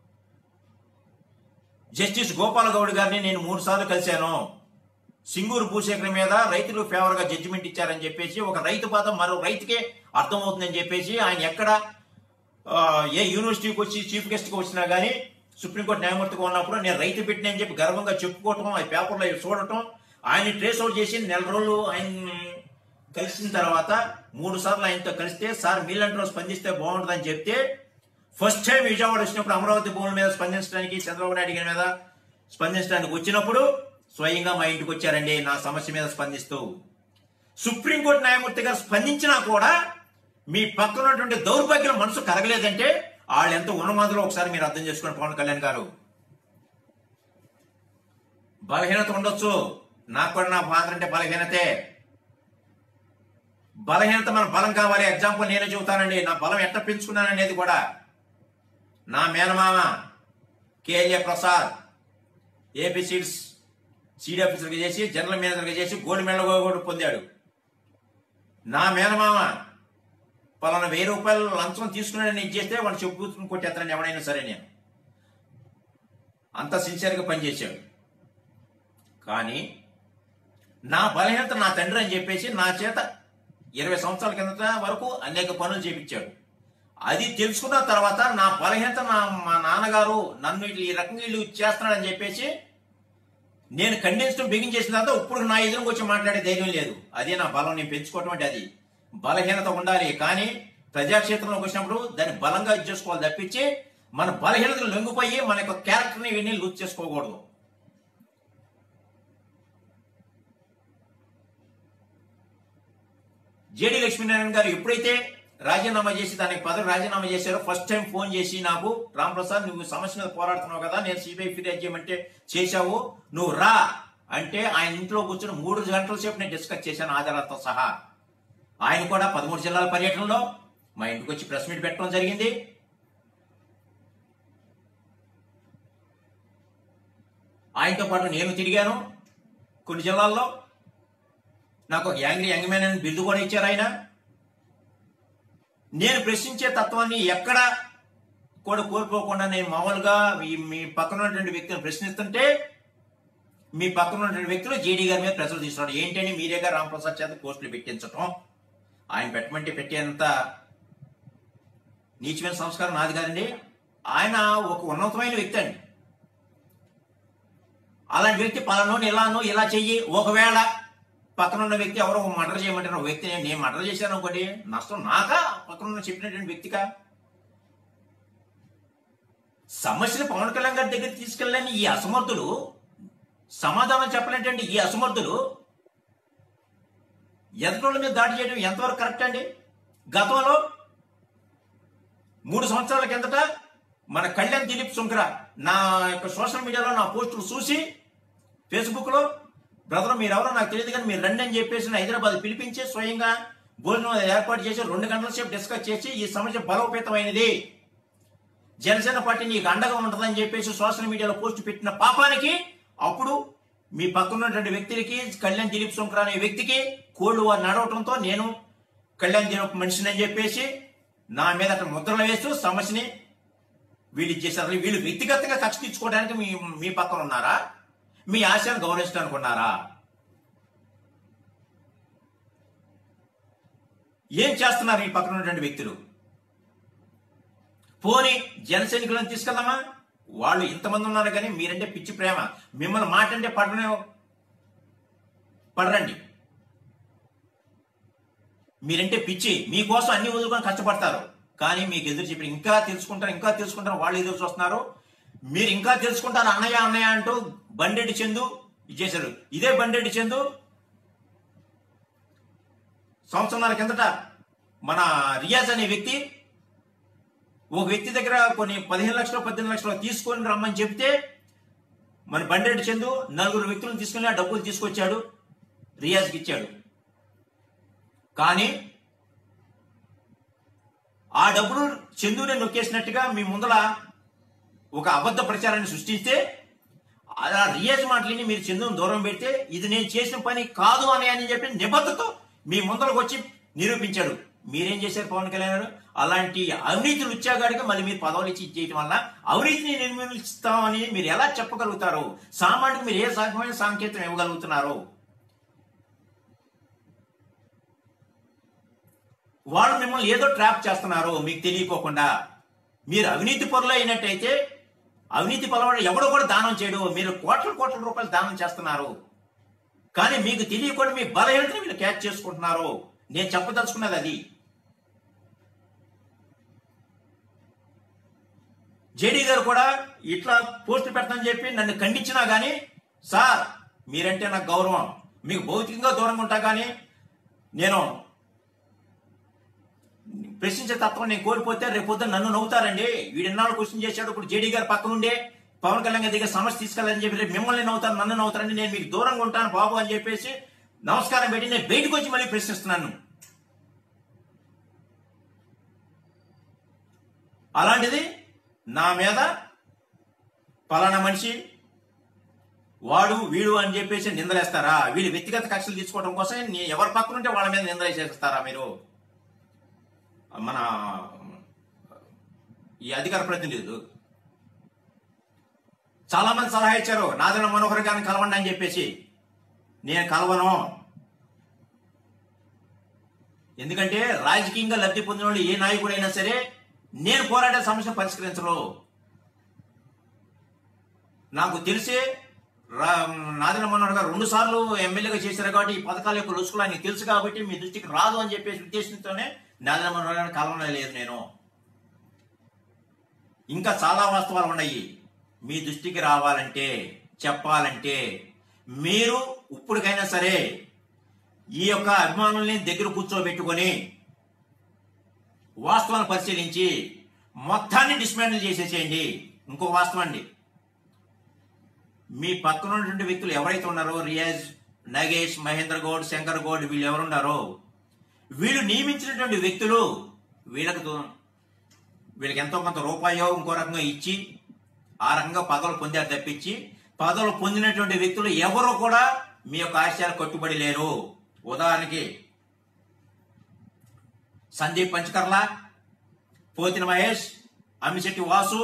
జస్టిస్ గోపాల్ గౌడ్ గారిని నేను 3 సార్లు కలిశాను. సింగూరు భూసేకరణ మీద రైతులు ఫేవర్ గా జడ్జిమెంట్ ఇచ్చారని చెప్పేసి, ఒక రైతు బాధ మరో రైతుకే అర్థమవుతుందని చెప్పేసి, ఆయన ఎక్కడ ఏ యూనివర్సిటీకి వచ్చి చీఫ్ గెస్ట్ కి వచ్చినా గానీ సుప్రీంకోర్టు న్యాయమూర్తిగా ఉన్నప్పుడు నేను రైతు పెట్టిన అని చెప్పి గర్వంగా చెప్పుకోవటం, ఆ పేపర్లో చూడటం, ఆయన ట్రేస్ అవుట్ చేసి 4 రోజులు ఆయన కలిసిన తర్వాత 3 సార్లు ఆయనతో కలిస్తే, సార్ మీలాంటి రోజు స్పందిస్తే బాగుంటుందని చెప్తే, ఫస్ట్ టైం విజయవాడ వచ్చినప్పుడు అమరావతి భూముల మీద స్పందించడానికి, చంద్రబాబు నాయుడు గారి మీద స్పందించడానికి వచ్చినప్పుడు స్వయంగా మా ఇంటికి వచ్చారండి నా సమస్య మీద స్పందిస్తూ. సుప్రీంకోర్టు న్యాయమూర్తి గారు స్పందించినా కూడా మీ పక్కన ఉన్నటువంటి దౌర్భాగ్యం మనసు కరగలేదంటే వాళ్ళు ఎంత ఉన్నమాదిలో ఒకసారి మీరు అర్థం చేసుకోండి. పవన్ కళ్యాణ్ గారు బలహీనత ఉండొచ్చు, నాకు కూడా నా ఫాదర్ అంటే బలహీనతే. బలహీనత మన బలం కావాలి. ఎగ్జాంపుల్ నేనే చెబుతానండి, నా బలం ఎట్లా పెంచుకున్నాననేది కూడా. నా మేనమామ KLA Prasad AP seeds seed ఆఫీసర్గా చేసి, జనరల్ మేనేజర్గా చేసి గోల్డ్ మెడల్ కూడా పొందాడు. నా మేనమామ పలానా 1000 రూపాయలు లంచం తీసుకున్నాడని నేను చేస్తే వాడు చెప్పుకుని కొట్టేస్తానని ఎవడైనా సరే. నేను అంత సిన్సియర్గా పనిచేశాడు. కానీ నా బలహీనత నా తండ్రి అని చెప్పేసి నా చేత 20 సంవత్సరాల కిందట వరకు అనేక పనులు చేపించాడు. అది తెలుసుకున్న తర్వాత నా బలహీనత మా నాన్నగారు నన్ను ఈ రకంగా వీళ్ళు చేస్తున్నాడని చెప్పేసి నేను ఖండించడం బిగించేసిన తర్వాత ఇప్పుడు నా ఎదురుకు వచ్చి మాట్లాడే ధైర్యం లేదు. అదే నా బలం, నేను పెంచుకోవటం అంటే అది. బలహీనత ఉండాలి, కానీ ప్రజాక్షేత్రంలోకి వచ్చినప్పుడు దాన్ని బలంగా చేసుకోవాలి తప్పించి మన బలహీనతలు లొంగిపోయి మన యొక్క క్యారెక్టర్ని వీడిని లూజ్ చేసుకోకూడదు. జేడి లక్ష్మీనారాయణ గారు ఎప్పుడైతే రాజీనామా చేసి దానికి పదవి రాజీనామా చేశారో ఫస్ట్ టైం ఫోన్ చేసి నాకు, రాంప్రసాద్ నువ్వు సమస్య మీద పోరాడుతున్నావు కదా, నేను సిబిఐ ఫిర్యాదు చేయమంటే చేశావు, నువ్వు రా అంటే ఆయన ఇంట్లో కూర్చొని 3 గంటల సేపు నేను డిస్కస్ చేశాను ఆధారాలతో సహా. ఆయన కూడా 13 జిల్లాల పర్యటనలో మా ఇంటికి వచ్చి ప్రెస్ మీట్ పెట్టడం జరిగింది. ఆయనతో పాటు నేను తిరిగాను కొన్ని జిల్లాల్లో. నాకు ఒక యంగ్ మ్యాన్ అని బిరుదు కూడా ఇచ్చారు ఆయన. నేను ప్రశ్నించే తత్వాన్ని ఎక్కడ కూడా కోల్పోకుండా నేను మామూలుగా మీ పక్కన ఉన్నటువంటి వ్యక్తులను ప్రశ్నిస్తుంటే మీ పక్కన ఉన్నటువంటి వ్యక్తులు జేడీ గారి మీద ప్రెషర్ తీసుకున్నాడు. ఏంటని మీరేగా రాంప్రసాద్ చేత పోస్టులు పెట్టించటం, ఆయన పెట్టమంటే పెట్టేంత నీచమైన సంస్కారం నాది కాదండి. ఆయన ఒక ఉన్నతమైన వ్యక్తి అండి. అలాంటి వ్యక్తి పలానోని ఇలా చెయ్యి, ఒకవేళ పక్కన ఉన్న వ్యక్తి ఎవరో మర్డర్ చేయమంటారు, ఒక వ్యక్తి నేను మర్డర్ చేశాను అనుకోండి, నష్టం నాకా పక్కన ఉన్న చెప్పినటువంటి వ్యక్తిగా? సమస్యను పవన్ కళ్యాణ్ గారి దగ్గర తీసుకెళ్ళని ఈ అసమర్థులు, సమాధానం చెప్పలేంటండి ఈ అసమర్థులు ఎదుటోళ్ళ మీద దాడి చేయడం ఎంతవరకు కరెక్ట్ అండి? గతంలో 3 సంవత్సరాల కిందట మన కళ్యాణ్ దిలీప్ సుంకర నా యొక్క సోషల్ మీడియాలో నా పోస్టులు చూసి ఫేస్బుక్లో, బ్రదర్ మీరెవరో నాకు తెలియదు కానీ మీరు రండి అని చెప్పేసి హైదరాబాద్ పిలిపించి స్వయంగా భోజనం ఏర్పాటు చేసి 2 గంటల సేపు డిస్కస్ చేసి ఈ సమస్య బలోపేతమైనది, జనసేన పార్టీ నీకు అండగా ఉంటుందని చెప్పేసి సోషల్ మీడియాలో పోస్ట్ పెట్టిన పాపానికి అప్పుడు మీ పక్కనున్నటువంటి వ్యక్తులకి, కళ్యాణ్ దిలీప్ సుంకర అనే వ్యక్తికి కోళ్లు వారు నడవటంతో నేను కళ్యాణ్ దిలీప్ మనిషిని అని చెప్పేసి నా మీద అట్లా ముద్రలు వేస్తూ సమస్యని వీళ్ళు ఇచ్చేసారు. వీళ్ళు వ్యక్తిగతంగా కక్ష తీర్చుకోవడానికి మీ పక్కన ఉన్నారా? మీ ఆశయాన్ని గౌరవించడానికి ఉన్నారా? ఏం చేస్తున్నారు ఈ పక్కన ఉన్నటువంటి వ్యక్తులు? పోనీ జన సైనికులను తీసుకెళ్దామా? వాళ్ళు ఇంతమంది ఉన్నారు కానీ మీరంటే పిచ్చి ప్రేమ, మిమ్మల్ని మాట అంటే పడరండి. మీరంటే పిచ్చి, మీకోసం అన్ని వదులుకొని కష్టపడతారు. కానీ మీకు ఎదురు చెప్పి ఇంకా తెలుసుకుంటారు వాళ్ళు ఎదురు చూస్తున్నారు. మీరు ఇంకా తెలుసుకుంటారు అన్నయ్య అంటూ బండెడ్డి చందు ఇచ్చేశారు. ఇదే బండెడ్డి చందు సంవత్సరాల కిందట మన రియాజ్ అనే వ్యక్తి ఒక వ్యక్తి దగ్గర కొన్ని 15 లక్షలు 18 లక్షలు తీసుకొని రమ్మని చెప్తే మన బండెడ్డి చందు 4 వ్యక్తులను తీసుకుని ఆ డబ్బులు తీసుకొచ్చాడు, రియాజ్కి ఇచ్చాడు. కానీ ఆ డబ్బులు చందునే నొక్కేసినట్టుగా మీ ముందల ఒక అబద్ధ ప్రచారాన్ని సృష్టిస్తే ఆ రియాజ్ మాటలని మీరు చందును దూరం పెడితే ఇది నేను చేసిన పని కాదు అని చెప్పి నిబద్ధతో మీ ముందరకు వచ్చి నిరూపించాడు. మీరేం చేశారు పవన్ కళ్యాణ్ గారు? అలాంటి అవినీతులు ఇచ్చాగాడిగా మళ్ళీ మీరు పదవులు ఇచ్చి చేయటం వల్ల అవినీతిని నిర్మూలిస్తామని మీరు ఎలా చెప్పగలుగుతారు? సామాన్యుడికి మీరు ఏ రకమైన సాంకేతం ఇవ్వగలుగుతున్నారు? వాళ్ళు మిమ్మల్ని ఏదో ట్రాప్ చేస్తున్నారు మీకు తెలియకోకుండా. మీరు అవినీతి పరులు అయినట్టయితే అవినీతి పరవాడు ఎవడో కూడా దానం చేయడు, మీరు కోట్ల రూపాయలు దానం చేస్తున్నారు. కానీ మీకు తెలియకుండా మీ బలహీనతను వీళ్ళు క్యాచ్ చేసుకుంటున్నారు. నేను చెప్పదలుచుకున్నది అది. జేడీ గారు కూడా ఇట్లా పోస్టులు పెడతానని చెప్పి నన్ను ఖండించినా కానీ, సార్ మీరంటే నాకు గౌరవం, మీకు భౌతికంగా దూరంగా ఉంటా కానీ నేను ప్రశ్నించే తత్వం నేను కోల్పోతే రేపొద్దున నన్ను నవ్వుతారండి. వీడిన్నాళ్ళు క్వశ్చన్ చేశాడు, ఇప్పుడు జేడీ గారు పక్క నుండే పవన్ కళ్యాణ్ గారి దగ్గర సమస్య తీసుకెళ్ళాలని చెప్పి రేపు మిమ్మల్ని నవ్వుతారు, నన్ను నవ్వుతారండి, నేను మీకు దూరంగా ఉంటాను బాబు అని చెప్పేసి నమస్కారం పెట్టి నేను బయటకు వచ్చి మళ్ళీ ప్రశ్నిస్తున్నాను. అలాంటిది నా మీద పలానా మనిషి వాడు వీడు అని చెప్పేసి నిందలేస్తారా? వీళ్ళు వ్యక్తిగత కక్షలు తీసుకోవడం కోసం ఎవరి పక్కన ఉంటే వాళ్ళ మీద నిందలేసేస్తారా మీరు? మన ఈ అధికార ప్రతినిధులు చాలా మంది సలహా ఇచ్చారు, నాదెండ్ల మనోహర్ గారిని కలవండి అని చెప్పేసి. నేను కలవను. ఎందుకంటే రాజకీయంగా లబ్ధి పొందిన వాళ్ళు ఏ నాయకుడైనా సరే నేను పోరాడే సమస్య పరిష్కరించరు. నాకు తెలిసే నాదెండ్ల మనోహర్ గారు 2 సార్లు ఎమ్మెల్యేగా చేశారు కాబట్టి ఈ పథకాల యొక్క రుసుకులు ఆయనకి తెలుసు కాబట్టి మీ దృష్టికి రాదు అని చెప్పేసి ఉద్దేశంతోనే నాదెండ్ల మనోహర్ గారిని కలవడం లేదు నేను. ఇంకా చాలా వాస్తవాలు ఉన్నాయి. మీ దృష్టికి రావాలంటే చెప్పాలంటే మీరు ఇప్పటికైనా సరే ఈ యొక్క అభిమానుల్ని దగ్గర కూర్చోబెట్టుకొని వాస్తవాన్ని పరిశీలించి మొత్తాన్ని డిస్మాండిల్ చేసేసేయండి. ఇంకో వాస్తవం అండి, మీ పక్కన ఉన్నటువంటి వ్యక్తులు ఎవరైతే ఉన్నారో రియాజ్, నగేష్, మహేంద్ర గౌడ్, శంకర్ గౌడ్ వీళ్ళు ఎవరున్నారో వీళ్ళు నియమించినటువంటి వ్యక్తులు వీళ్ళకి ఎంతో కొంత రూపాయో ఇంకో రకంగా ఇచ్చి ఆ రకంగా పదవులు పొందారు తప్పించి పదవులు పొందినటువంటి వ్యక్తులు ఎవరు కూడా మీ యొక్క ఆశయాలు కట్టుబడి లేరు. ఉదాహరణకి సందీప్ పంచకర్ల, పోతిన మహేష్, అమ్మిశెట్టి వాసు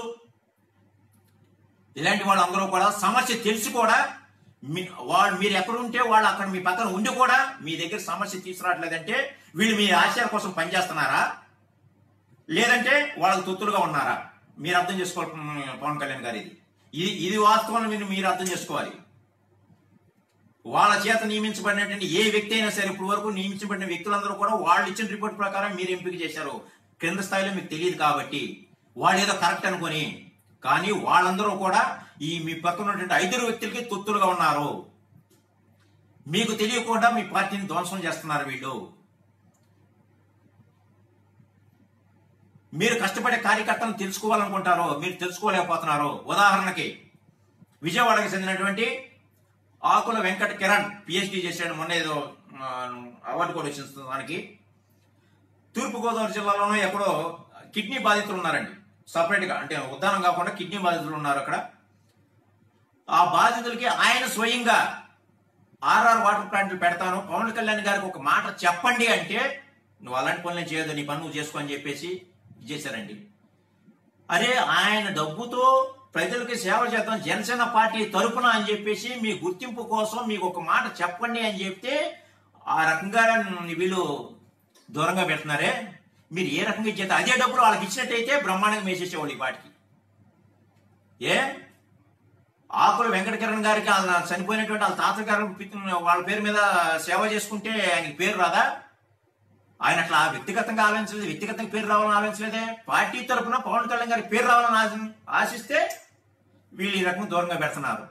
ఇలాంటి వాళ్ళు అందరూ కూడా సమస్య తెలిసి కూడా వాళ్ళు మీరు ఎక్కడుంటే వాళ్ళు అక్కడ మీ పక్కన ఉండి కూడా మీ దగ్గర సమస్య తీసుకురావట్లేదంటే వీళ్ళు మీ ఆశయాల కోసం పనిచేస్తున్నారా లేదంటే వాళ్ళకి తొత్తులుగా ఉన్నారా? మీరు అర్థం చేసుకోవాలి పవన్ కళ్యాణ్ గారు. ఇది వాస్తవం మీరు అర్థం చేసుకోవాలి. వాళ్ళ చేత నియమించబడినటువంటి ఏ వ్యక్తి అయినా సరే ఇప్పుడు వరకు నియమించబడిన వ్యక్తులందరూ కూడా వాళ్ళు ఇచ్చిన రిపోర్ట్ ప్రకారం మీరు ఎంపిక చేశారు. క్రింద స్థాయిలో మీకు తెలియదు కాబట్టి వాళ్ళు ఏదో కరెక్ట్ అనుకొని, కానీ వాళ్ళందరూ కూడా ఈ మీ పక్కన ఉన్నటువంటి 5 వ్యక్తులకి తొత్తులుగా ఉన్నారు. మీకు తెలియకుండా మీ పార్టీని ధ్వంసం చేస్తున్నారు వీళ్ళు. మీరు కష్టపడే కార్యకర్తలను తెలుసుకోవాలనుకుంటారో మీరు తెలుసుకోలేకపోతున్నారు. ఉదాహరణకి విజయవాడకి చెందినటువంటి ఆకుల వెంకట కిరణ్ పిహెచ్డి చేశాడు. మొన్న ఏదో అవార్డు కూడా వచ్చింది దానికి. తూర్పుగోదావరి జిల్లాలోనూ ఎక్కడో కిడ్నీ బాధితులు ఉన్నారండి. సపరేట్గా అంటే ఉద్దానం కాకుండా కిడ్నీ బాధితులు ఉన్నారు అక్కడ. ఆ బాధితులకి ఆయన స్వయంగా ఆర్ఆర్ వాటర్ ప్లాంట్లు పెడతాను, పవన్ కళ్యాణ్ గారికి ఒక మాట చెప్పండి అంటే, నువ్వు అలాంటి పనులు చేయదు, నీ పని నువ్వు చేసుకో అని చెప్పేసి చేశారండి. అరే ఆయన డబ్బుతో ప్రజలకి సేవ చేద్దాం జనసేన పార్టీ తరపున అని చెప్పేసి మీ గుర్తింపు కోసం మీకు ఒక మాట చెప్పండి అని చెప్తే ఆ రకంగా వీళ్ళు దూరంగా పెడుతున్నారే. మీరు ఏ రకంగా ఇచ్చేది అదే డబ్బులు వాళ్ళకి ఇచ్చినట్టయితే బ్రహ్మాండంగా మేసేసేవాళ్ళు ఈ పార్టీకి. ఏ ఆకుల వెంకటకిరణ్ గారికి వాళ్ళ చనిపోయినటువంటి వాళ్ళ తాతగారు వాళ్ళ పేరు మీద సేవ చేసుకుంటే ఆయనకి పేరు రాదా? ఆయన అట్లా వ్యక్తిగతంగా ఆలోచించలేదు, వ్యక్తిగతంగా పేరు రావాలని ఆలోచించలేదే. పార్టీ తరఫున పవన్ కళ్యాణ్ గారికి పేరు రావాలని ఆశిస్తే వీళ్ళు ఈ రకం దూరంగా పెడుతున్నారు.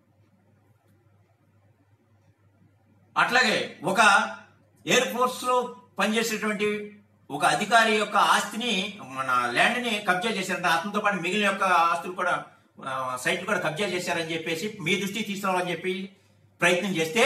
అట్లాగే ఒక ఎయిర్ ఫోర్స్ లో పనిచేసేటువంటి ఒక అధికారి యొక్క ఆస్తిని మన ల్యాండ్ ని కబ్జా చేశారంట. అతనితో పాటు మిగిలిన యొక్క ఆస్తులు కూడా సైట్లు కూడా కబ్జా చేశారని చెప్పేసి మీ దృష్టికి తీసుకురావాలని చెప్పి ప్రయత్నం చేస్తే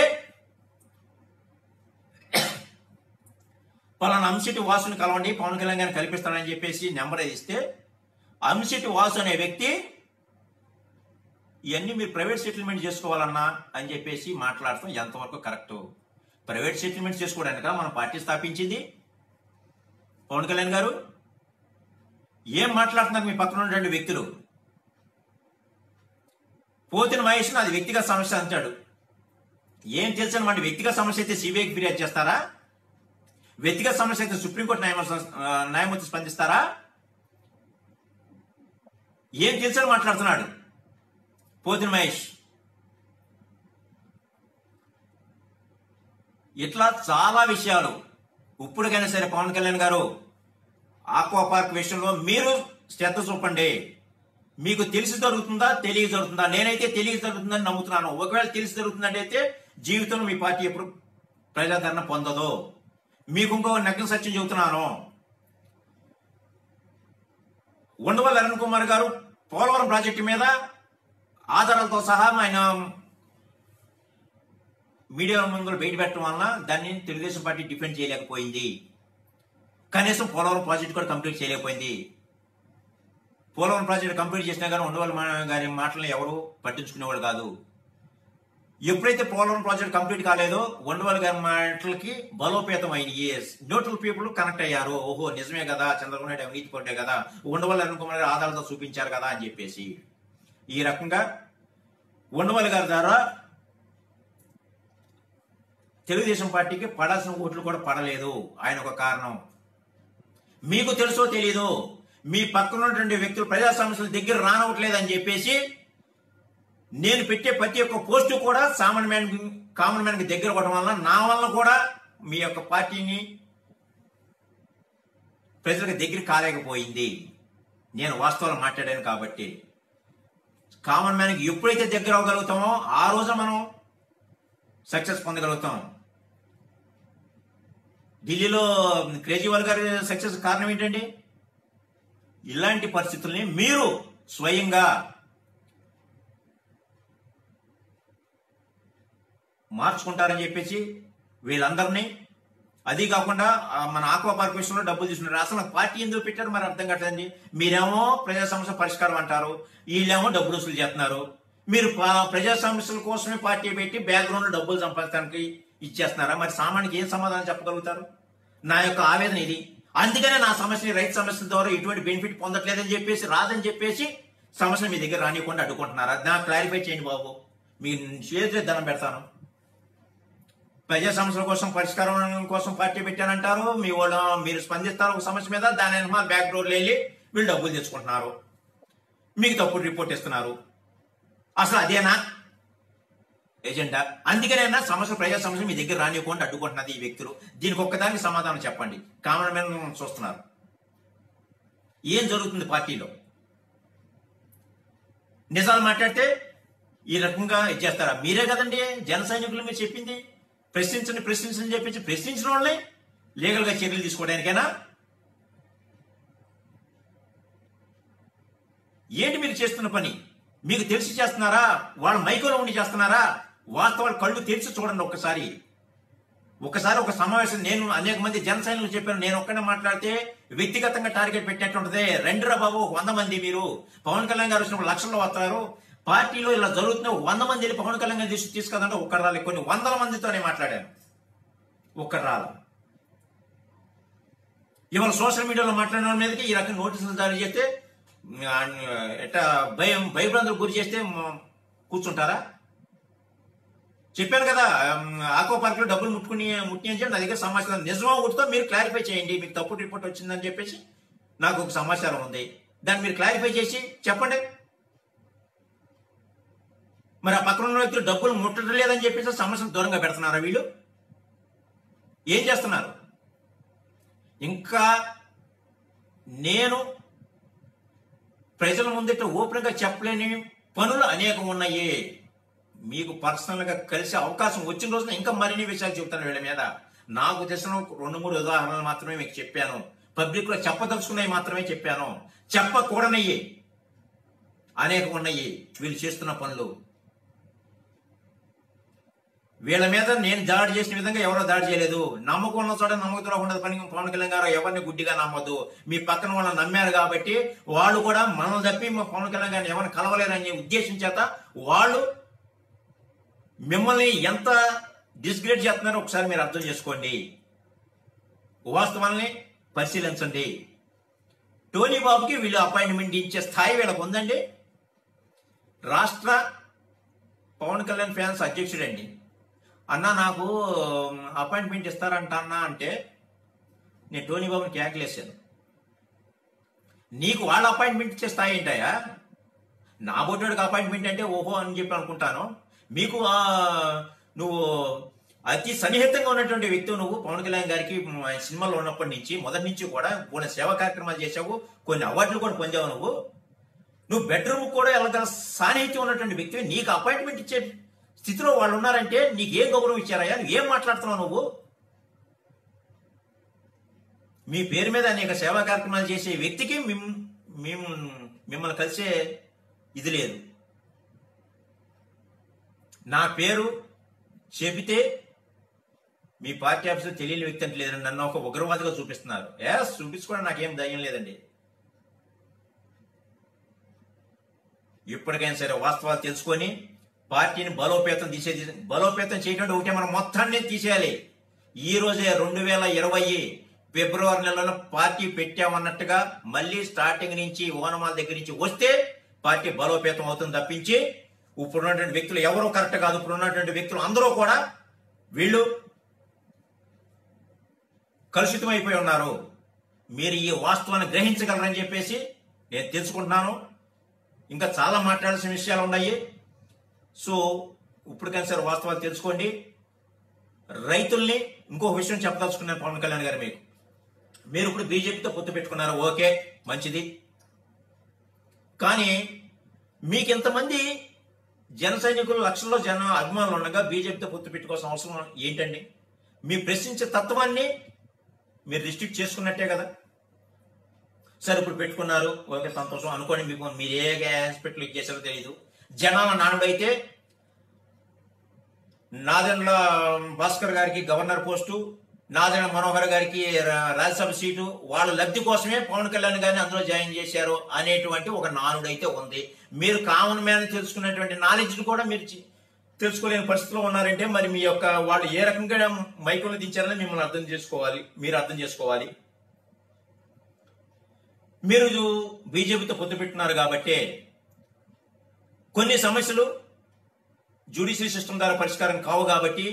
పలానా అంశెట్టి వాసుని కలవండి పవన్ కళ్యాణ్ గారిని కల్పిస్తానని చెప్పేసి నెంబర్ ఇస్తే అంశెట్టి వాసు అనే వ్యక్తి ఇవన్నీ మీరు ప్రైవేట్ సెటిల్మెంట్ చేసుకోవాలన్నా అని చెప్పేసి మాట్లాడతాం. ఎంతవరకు కరెక్ట్? ప్రైవేట్ సెటిల్మెంట్ చేసుకోవడానికి మన పార్టీ స్థాపించింది. పవన్ కళ్యాణ్ గారు ఏం మాట్లాడుతున్నారు? మీ పక్కన ఉన్నటువంటి వ్యక్తులు పోతిన మహేష్ అది వ్యక్తిగత సమస్య అంటాడు. ఏం తెలుసు మన వ్యక్తిగత సమస్య అయితే సిబిఐకి ఫిర్యాదు చేస్తారా? వ్యక్తిగత సమస్య అయితే సుప్రీంకోర్టు న్యాయమూర్తి స్పందిస్తారా? ఏం తెలుసని మాట్లాడుతున్నాడు పోతిన మహేష్. ఇట్లా చాలా విషయాలు ఇప్పటికైనా సరే పవన్ కళ్యాణ్ గారు ఆక్వా పార్క్ విషయంలో మీరు శ్రద్ధ చూపండి. మీకు తెలిసి జరుగుతుందా తెలియ జరుగుతుందా? నేనైతే తెలియ జరుగుతుందని నమ్ముతున్నాను. ఒకవేళ తెలిసి జరుగుతుందంటే అయితే జీవితంలో మీ పార్టీ ఎప్పుడు ప్రజాదరణ పొందదు. మీకు ఇంకో నగ్న సత్యం చెబుతున్నాను. ఉండవల్లి అరుణ్ కుమార్ గారు పోలవరం ప్రాజెక్టు మీద ఆధారాలతో సహా ఆయన మీడియా ముందు బయట పెట్టడం వలన దాన్ని తెలుగుదేశం పార్టీ డిఫెండ్ చేయలేకపోయింది. కనీసం పోలవరం ప్రాజెక్టు కూడా కంప్లీట్ చేయలేకపోయింది. పోలవరం ప్రాజెక్టు కంప్లీట్ చేసినా కానీ ఉండవల్లి గారి మాటలను ఎవరు పట్టించుకునేవాడు కాదు. ఎప్పుడైతే పోలవరం ప్రాజెక్ట్ కంప్లీట్ కాలేదో ఉండవల్లి గారి మాటలకి బలోపేతం అయింది. న్యూట్రల్ పీపుల్ కనెక్ట్ అయ్యారు. ఓహో నిజమే కదా, చంద్రబాబు నాయుడు అవినీతి పడ్డే కదా, ఉండవల్లి అరుణ్ కుమార్ గారు ఆధారాలతో చూపించారు కదా అని చెప్పేసి ఈ రకంగా ఉండవల్లి గారి ద్వారా తెలుగుదేశం పార్టీకి పడాల్సిన ఓట్లు కూడా పడలేదు. ఆయన ఒక కారణం. మీకు తెలుసో తెలీదు, మీ పక్కన ఉన్నటువంటి వ్యక్తులు ప్రజా సమస్యల దగ్గర రానవట్లేదని చెప్పేసి నేను పెట్టే ప్రతి ఒక్క పోస్టు కూడా కామన్ మ్యాన్ కి దగ్గర అవ్వడం వల్ల నా వల్ల కూడా మీ యొక్క పార్టీని ప్రజలకు దగ్గర కాలేకపోయింది. నేను వాస్తవాలు మాట్లాడాను కాబట్టి కామన్ మ్యాన్ కి ఎప్పుడైతే దగ్గర అవ్వగలుగుతామో ఆ రోజు మనం సక్సెస్ పొందగలుగుతాం. ఢిల్లీలో కేజ్రీవాల్ గారి సక్సెస్ కారణం ఏంటండి? ఇలాంటి పరిస్థితుల్ని మీరు స్వయంగా మార్చుకుంటారని చెప్పేసి వీళ్ళందరినీ, అది కాకుండా మన ఆక్వా పార్క్ విషయంలో డబ్బులు తీసుకున్నారు. అసలు పార్టీ ఎందుకు పెట్టారు మరి అర్థం కావట్లేదండి. మీరేమో ప్రజా సమస్య పరిష్కారం అంటారు, వీళ్ళేమో డబ్బులు వసూలు చేస్తున్నారు. మీరు ప్రజా సమస్యల కోసమే పార్టీ పెట్టి బ్యాక్గ్రౌండ్ లో డబ్బులు సంపాదించడానికి ఇచ్చేస్తున్నారా? మరి సామాన్యునికి ఏం సమాధానం చెప్పగలుగుతారు? నా యొక్క ఆవేదన ఇది. అందుకనే నా సమస్యని రైతు సమస్యల ద్వారా ఎటువంటి బెనిఫిట్ పొందట్లేదని చెప్పేసి రాదని చెప్పేసి సమస్య మీ దగ్గర రానివ్వకుండా అడ్డుకుంటున్నారా? నాకు క్లారిఫై చేయండి బాబు. మీ చేతిలో దండం పెడతాను. ప్రజా సమస్యల కోసం పరిష్కారం కోసం పార్టీ పెట్టానంటారు, మీ వాళ్ళు మీరు స్పందిస్తారు ఒక సమస్య మీద, దాని బ్యాక్ డోర్లు వెళ్ళి వీళ్ళు డబ్బులు తెచ్చుకుంటున్నారు, మీకు తప్పుడు రిపోర్ట్ ఇస్తున్నారు. అసలు అదేనా ఏజెండా? అందుకనైనా ప్రజా సమస్య మీ దగ్గర రానివ్వకుండా అడ్డుకుంటున్నది ఈ వ్యక్తులు. దీనికి ఒక్కదానికి సమాధానం చెప్పండి. కామన్ మ్యాన్ చూస్తున్నారు ఏం జరుగుతుంది పార్టీలో. నిజాలు మాట్లాడితే ఈ రకంగా ఇచ్చేస్తారా? మీరే కదండి జన సైనికులు మీరు చెప్పింది. ప్రశ్నించని చెప్పించి ప్రశ్నించిన వాళ్ళని లీగల్ గా చర్యలు తీసుకోవడానికైనా ఏంటి మీరు చేస్తున్న పని? మీకు తెలిసి చేస్తున్నారా? వాళ్ళ మైకులో ఉండి చేస్తున్నారా? వాస్తవాలు కళ్ళు తెరిచి చూడండి ఒక్కసారి. ఒక సమావేశం, నేను అనేక మంది జన సైనికులు చెప్పాను, నేను ఒక్కనే మాట్లాడితే వ్యక్తిగతంగా టార్గెట్ పెట్టినట్టుంటది. రండిరా బాబు 100 మంది, మీరు పవన్ కళ్యాణ్ గారు వచ్చినప్పుడు లక్షల్లో వస్తారు, పార్టీలో ఇలా జరుగుతున్న 100 మంది వెళ్ళి పవన్ కళ్యాణ్ గారు తీసుకదంటే ఒక్కరు రాలి. కొన్ని 100 మందితోనే మాట్లాడాను, ఒక్కరు రాలి. ఇవాళ సోషల్ మీడియాలో మాట్లాడిన వాళ్ళ మీదకి ఈ రకంగా నోటీసులు జారీ చేస్తే ఎట్టా భయభ్రాంతులకు గురి చేస్తే కూర్చుంటారా? చెప్పాను కదా, ఆక్వా పార్క్ లో డబ్బులు ముట్టుకుని నా దగ్గర సమాచారం నిజమా ఒకటితో మీరు క్లారిఫై చేయండి. మీకు తప్పుడు రిపోర్ట్ వచ్చిందని చెప్పేసి నాకు ఒక సమాచారం ఉంది, దాన్ని మీరు క్లారిఫై చేసి చెప్పండి. మరి ఆ పక్కన ఉన్న వ్యక్తులు డబ్బులు ముట్టడం లేదని చెప్పేసి సమస్యను దూరంగా పెడుతున్నారా వీళ్ళు? ఏం చేస్తున్నారు? ఇంకా నేను ప్రజల ముందట ఓపెన్ గా చెప్పలేని పనులు అనేకం ఉన్నాయి. మీకు పర్సనల్ గా కలిసే అవకాశం వచ్చిన రోజున ఇంకా మరిన్ని విషయాలు చెప్తాను వీళ్ళ మీద. నాకు తెలిసిన 2-3 ఉదాహరణలు మాత్రమే మీకు చెప్పాను. పబ్లిక్ లో చెప్పదలుచుకున్నవి మాత్రమే చెప్పాను. చెప్పకూడనయ్యి అనేకం ఉన్నాయి వీళ్ళు చేస్తున్న పనులు. వీళ్ళ మీద నేను దాడి చేసిన విధంగా ఎవరో దాడి చేయలేదు. నమ్మకం ఉన్న చోట నమ్మకం ఉండదు. పని పవన్ కళ్యాణ్ గారు ఎవరిని గుడ్డిగా నమ్మద్దు. మీ పక్కన వాళ్ళని నమ్మారు కాబట్టి వాళ్ళు కూడా మనం తప్పి మా పవన్ కళ్యాణ్ గారిని ఎవరిని కలవలేరని ఉద్దేశం చేత వాళ్ళు మిమ్మల్ని ఎంత డిస్గ్రేడ్ చేస్తున్నారో ఒకసారి మీరు అర్థం చేసుకోండి. వాస్తవాన్ని పరిశీలించండి. టోనీ బాబుకి వీళ్ళు అపాయింట్మెంట్ ఇచ్చే స్థాయి వీళ్ళకు ఉందండి. రాష్ట్ర పవన్ కళ్యాణ్ ఫ్యాన్స్ అధ్యక్షుడండి. అన్నా నాకు అపాయింట్మెంట్ ఇస్తారంట అన్నా అంటే నేను టోనీ బాబుని కేకలేసాను. నీకు వాళ్ళ అపాయింట్మెంట్ ఇచ్చే స్థాయి ఏంటయ్యా? నా బొడ్డోడికి అపాయింట్మెంట్ అంటే ఓహో అని చెప్పి అనుకుంటాను. మీకు నువ్వు అతి సన్నిహితంగా ఉన్నటువంటి వ్యక్తి నువ్వు పవన్ కళ్యాణ్ గారికి సినిమాలో ఉన్నప్పటి నుంచి మొదటి నుంచి కూడా కొన్ని సేవా కార్యక్రమాలు చేసావు, కొన్ని అవార్డులు కూడా పొందావు. నువ్వు బెడ్రూమ్ కూడా ఎలాగ సాన్నిహిత్యం ఉన్నటువంటి వ్యక్తి, నీకు అపాయింట్మెంట్ ఇచ్చే స్థితిలో వాళ్ళు ఉన్నారంటే నీకు ఏం గౌరవం ఇచ్చారయ్యా? నువ్వు ఏం మాట్లాడుతున్నావు? నువ్వు మీ పేరు మీద అనేక సేవా కార్యక్రమాలు చేసే వ్యక్తికి మిమ్మల్ని కలిసే ఇది లేదు. నా పేరు చెబితే మీ పార్టీ ఆఫీసులో తెలియని వ్యక్తి అంటే లేదండి, నన్ను ఒక ఉగ్రవాదిగా చూపిస్తున్నారు. చూపించుకోవడం నాకేం ధైర్యం లేదండి. ఇప్పటికైనా సరే వాస్తవాలు తెలుసుకొని పార్టీని బలోపేతం చేయడం ఒకటే, మనం మొత్తాన్ని తీసేయాలి. ఈ రోజే 2020 ఫిబ్రవరి నెలలో పార్టీ పెట్టామన్నట్టుగా మళ్ళీ స్టార్టింగ్ నుంచి ఓనమాల దగ్గర నుంచి వస్తే పార్టీ బలోపేతం అవుతుంది తప్పించి ఇప్పుడున్నటువంటి వ్యక్తులు ఎవరో కరెక్ట్ కాదు. ఇప్పుడున్నటువంటి వ్యక్తులు అందరూ కూడా వీళ్ళు కలుషితం అయిపోయి ఉన్నారు. మీరు ఈ వాస్తవాన్ని గ్రహించగలరని చెప్పేసి నేను తెలుసుకుంటున్నాను. ఇంకా చాలా మాట్లాడాల్సిన విషయాలు ఉన్నాయి. సో ఇప్పటికైనా సరే వాస్తవాలు తెలుసుకోండి. రైతుల్ని ఇంకొక విషయం చెప్పదలుచుకున్నాను పవన్ కళ్యాణ్ గారు, మీరు ఇప్పుడు బీజేపీతో పొత్తు పెట్టుకున్నారు, ఓకే మంచిది. కానీ మీకు ఇంతమంది జన సైనికులు లక్షల్లో అభిమానులు ఉండగా బీజేపీతో పొత్తు పెట్టుకోవాల్సిన అవసరం ఏంటండి? మీ ప్రశ్నించే తత్వాన్ని మీరు రిస్ట్రిక్ట్ చేసుకున్నట్టే కదా. సరే ఇప్పుడు పెట్టుకున్నారు, ఓకే సంతోషం అనుకోండి. మీరు ఏ హాస్పిటల్ చేసారో తెలియదు. జనాల నానుడైతే నాదెండ్ల భాస్కర్ గారికి గవర్నర్ పోస్టు, నాదెండ్ల మనోహర్ గారికి రాజ్యసభ సీటు, వాళ్ళ లబ్ధి కోసమే పవన్ కళ్యాణ్ గారిని అందులో జాయిన్ చేశారు అనేటువంటి ఒక నానుడైతే ఉంది. మీరు కామన్ మ్యాన్ తెలుసుకున్నటువంటి నాలెడ్జ్ కూడా మీరు తెలుసుకోలేని పరిస్థితిలో ఉన్నారంటే మరి మీ యొక్క వాళ్ళు ఏ రకంగా మైకులు దించారని మిమ్మల్ని మీరు అర్థం చేసుకోవాలి. మీరు బీజేపీతో పొత్తు పెట్టున్నారు కాబట్టి కొన్ని సమస్యలు జ్యుడిషియల్ సిస్టమ్ ద్వారా పరిష్కారం కావు కాబట్టి,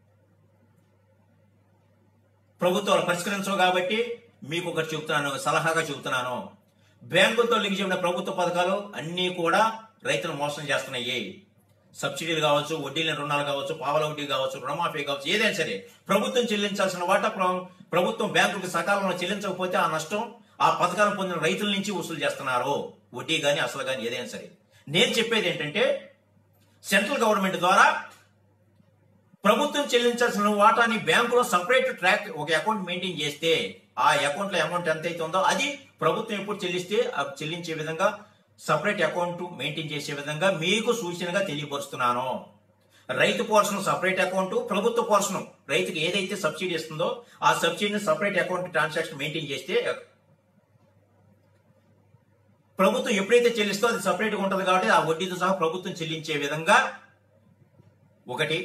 ప్రభుత్వాలు పరిష్కరించవు కాబట్టి మీకు ఒకటి చెబుతున్నాను, సలహాగా చెబుతున్నాను. బ్యాంకులతో లింక్ చేయబడిన ప్రభుత్వ పథకాలు అన్నీ కూడా రైతులు మోసం చేస్తున్నాయి. సబ్సిడీలు కావచ్చు, వడ్డీ లేని రుణాలు కావచ్చు, పావల వడ్డీ కావచ్చు, రుణమాఫీ కావచ్చు, ఏదైనా సరే ప్రభుత్వం చెల్లించాల్సిన వాటా ప్రభుత్వం బ్యాంకులకు సకాలంలో చెల్లించకపోతే ఆ నష్టం ఆ పథకాలను పొందిన రైతుల నుంచి వసూలు చేస్తున్నారు. వడ్డీ కానీ అసలు కానీ ఏదైనా సరే. నేను చెప్పేది ఏంటంటే సెంట్రల్ గవర్నమెంట్ ద్వారా ప్రభుత్వం చెల్లించాల్సిన వాటాని బ్యాంకులో సపరేట్ ట్రాక్ ఒక అకౌంట్ మెయింటైన్ చేస్తే ఆ అకౌంట్ లో అమౌంట్ ఎంత అయితే ఉందో అది ప్రభుత్వం ఎప్పుడు చెల్లిస్తే చెల్లించే విధంగా సపరేట్ అకౌంట్ మెయింటైన్ చేసే విధంగా మీకు సూచనగా తెలియపరుస్తున్నాను. రైతు పోర్షన్ సపరేట్ అకౌంట్, ప్రభుత్వ పోర్షన్ రైతుకి ఏదైతే సబ్సిడీ ఇస్తుందో ఆ సబ్సిడీని సపరేట్ అకౌంట్ ట్రాన్సాక్షన్ మెయింటైన్ చేస్తే ప్రభుత్వం ఎప్పుడైతే చెల్లిస్తో అది సపరేట్గా ఉంటుంది కాబట్టి ఆ వడ్డీతో సహా ప్రభుత్వం చెల్లించే విధంగా ఒకటి.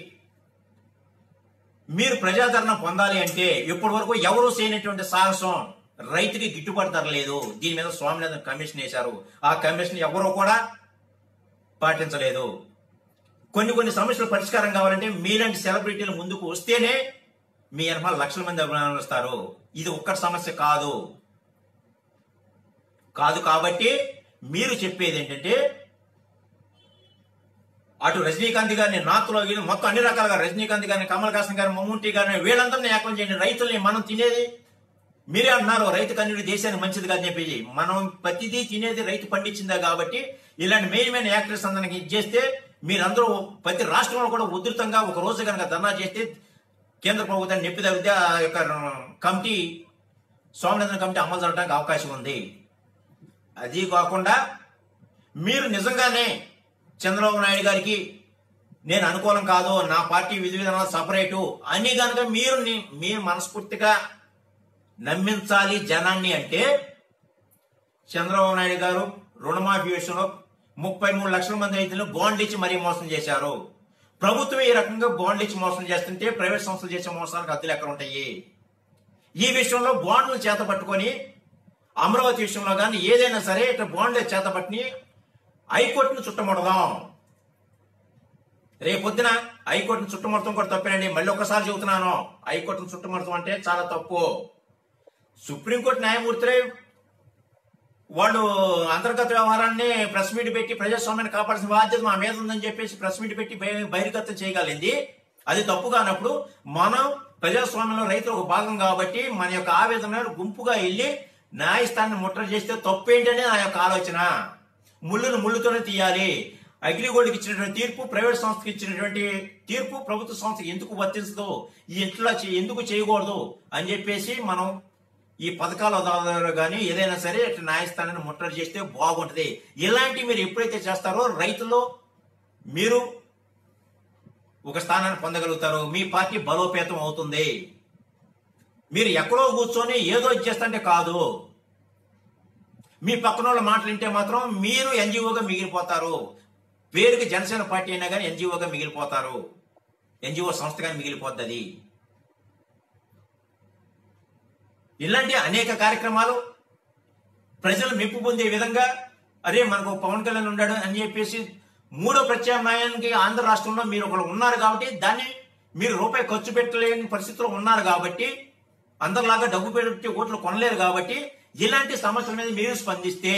మీరు ప్రజాదరణ పొందాలి అంటే ఇప్పటి వరకు ఎవరూ చేయనటువంటి సాహసం, రైతుకి గిట్టుబాటు ధర లేదు. దీని మీద స్వామినాథన్ కమిషన్ వేశారు. ఆ కమిషన్ ఎవరూ కూడా పాటించలేదు. కొన్ని సమస్యలు పరిష్కారం కావాలంటే మీలాంటి సెలబ్రిటీలు ముందుకు వస్తేనే మీ వెనకాల లక్షల మంది అభిమానులు. ఇది ఒక్కటి సమస్య కాదు. కాబట్టి మీరు చెప్పేది ఏంటంటే అటు రజనీకాంత్ గారిని, నాతులో మొత్తం అన్ని రకాలుగా రజనీకాంత్ గారిని, కమల్ హాసన్ గారిని, మమ్ముట్టి గారిని వీళ్ళందరినీ ఏకం చేయండి. రైతుల్ని మనం తినేది మీరే అన్నారు రైతు కన్నుడి దేశానికి మంచిది కాదని చెప్పి. మనం ప్రతిదీ తినేది రైతు పండించిందా కాబట్టి ఇలాంటి మెయిన్ యాక్టర్స్ అందరికి ఇచ్చేస్తే మీరందరూ ప్రతి రాష్ట్రంలో కూడా ఉధృతంగా ఒక రోజు కనుక ధర్నా చేస్తే కేంద్ర ప్రభుత్వాన్ని నొప్పి తగ్గితే ఆ యొక్క కమిటీ, స్వామినాథన్ కమిటీ అమలు జరగడానికి అవకాశం ఉంది. అది కాకుండా మీరు నిజంగానే చంద్రబాబు నాయుడు గారికి నేను అనుకూలం కాదు, నా పార్టీ విధి విధానాలు సపరేటు అని కనుక మీరు మనస్ఫూర్తిగా నమ్మించాలి జనాన్ని అంటే చంద్రబాబు నాయుడు గారు రుణమాఫీ విషయంలో 33 లక్షల మంది రైతులను బాండ్లు ఇచ్చి మరీ మోసం చేశారు. ప్రభుత్వం ఈ రకంగా బాండ్లు ఇచ్చి మోసం చేస్తుంటే ప్రైవేట్ సంస్థలు చేసే మోసాలకు హద్దులు ఎక్కడ ఉంటాయి? ఈ విషయంలో బాండ్లను చేత పట్టుకొని అమరావతి విషయంలో కానీ ఏదైనా సరే ఇట్లా బాండ్లు చేత పట్టుని హైకోర్టును చుట్టముడదాం. రేపొద్దున హైకోర్టును చుట్టుముడతాం కూడా తప్పేనండి. మళ్ళీ ఒక్కసారి చెబుతున్నాను, హైకోర్టును చుట్టుముడతాం అంటే చాలా తప్పు. సుప్రీంకోర్టు న్యాయమూర్తులే వాళ్ళు అంతర్గత వ్యవహారాన్ని ప్రెస్ మీట్ పెట్టి ప్రజాస్వామ్యాన్ని కాపాడాల్సిన బాధ్యత మా మీద ఉందని చెప్పేసి ప్రెస్ మీట్ పెట్టి బహిర్గతం చేయగలిగింది. అది తప్పు కానప్పుడు మనం ప్రజాస్వామ్యంలో రైతులు ఒక భాగం కాబట్టి మన యొక్క ఆవేదన గుంపుగా వెళ్ళి న్యాయస్థానాన్ని ముట్టడి చేస్తే తప్పేంటనే నా యొక్క ఆలోచన. ముళ్ళును ముళ్ళుతోనే తీయాలి. అగ్రిగోల్డ్కి ఇచ్చినటువంటి తీర్పు, ప్రైవేట్ సంస్థకి ఇచ్చినటువంటి తీర్పు ప్రభుత్వ సంస్థకి ఎందుకు వర్తించదు, ఈ ఇంట్లో ఎందుకు చేయకూడదు అని చెప్పేసి మనం ఈ పథకాల ద్వారా కానీ ఏదైనా సరే ఇట్లా న్యాయస్థానాన్ని ముట్టడి చేస్తే బాగుంటుంది. ఇలాంటివి మీరు ఎప్పుడైతే చేస్తారో రైతుల్లో మీరు ఒక స్థానాన్ని పొందగలుగుతారు. మీ పార్టీ బలోపేతం అవుతుంది. మీరు ఎక్కడో కూర్చొని ఏదో ఇచ్చేస్తుంటే కాదు. మీ పక్కన వాళ్ళ మాటలు వింటే మాత్రం మీరు ఎన్జిఓగా మిగిలిపోతారు. పేరుకి జనసేన పార్టీ అయినా కానీ ఎన్జిఓగా మిగిలిపోతారు. ఎన్జిఓ సంస్థగానే మిగిలిపోతుంది. ఇలాంటి అనేక కార్యక్రమాలు ప్రజలు మెప్పు పొందే విధంగా అరే మనకు పవన్ కళ్యాణ్ ఉన్నాడు అని చెప్పేసి మూడో ప్రత్యామ్నాయానికి ఆంధ్ర రాష్ట్రంలో మీరు ఒకరు ఉన్నారు కాబట్టి దాన్ని మీరు రూపాయి ఖర్చు పెట్టలేని పరిస్థితిలో ఉన్నారు కాబట్టి అందరిలాగా డబ్బు పెట్టి ఓట్లు కొనలేరు కాబట్టి ఇలాంటి సమస్యల మీద మీరు స్పందిస్తే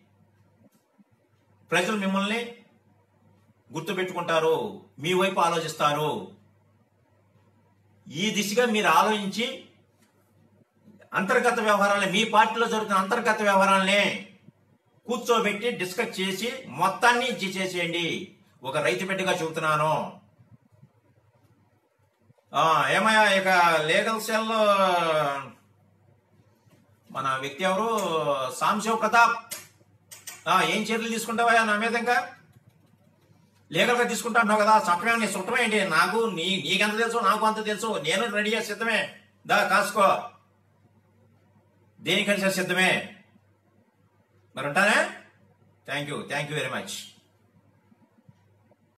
ప్రజలు మిమ్మల్ని గుర్తుపెట్టుకుంటారు, మీ వైపు ఆలోచిస్తారు. ఈ దిశగా మీరు ఆలోచించి అంతర్గత వ్యవహారాలని, మీ పార్టీలో జరుగుతున్న అంతర్గత వ్యవహారాలనే కూర్చోబెట్టి డిస్కస్ చేసి మొత్తాన్ని చేసేయండి. ఒక రైతు బిడ్డగా చెబుతున్నాను. ఏమయ్యా ఇక లీగల్ సెల్ మన వ్యక్తి ఎవరు, సాంశివ ప్రతాప్, ఏం చర్యలు తీసుకుంటావా నా మీద? ఇంకా లీగల్ గా తీసుకుంటా అన్నావు కదా, చట్టమే నీ చుట్టమే ఏంటి? నాకు నీకెంత తెలుసు, నాకు అంత తెలుసు. నేను రెడీగా సిద్ధమే. దా కాసుకో, దేనికని సిద్ధమే. మరి ఉంటానే. Thank you very much.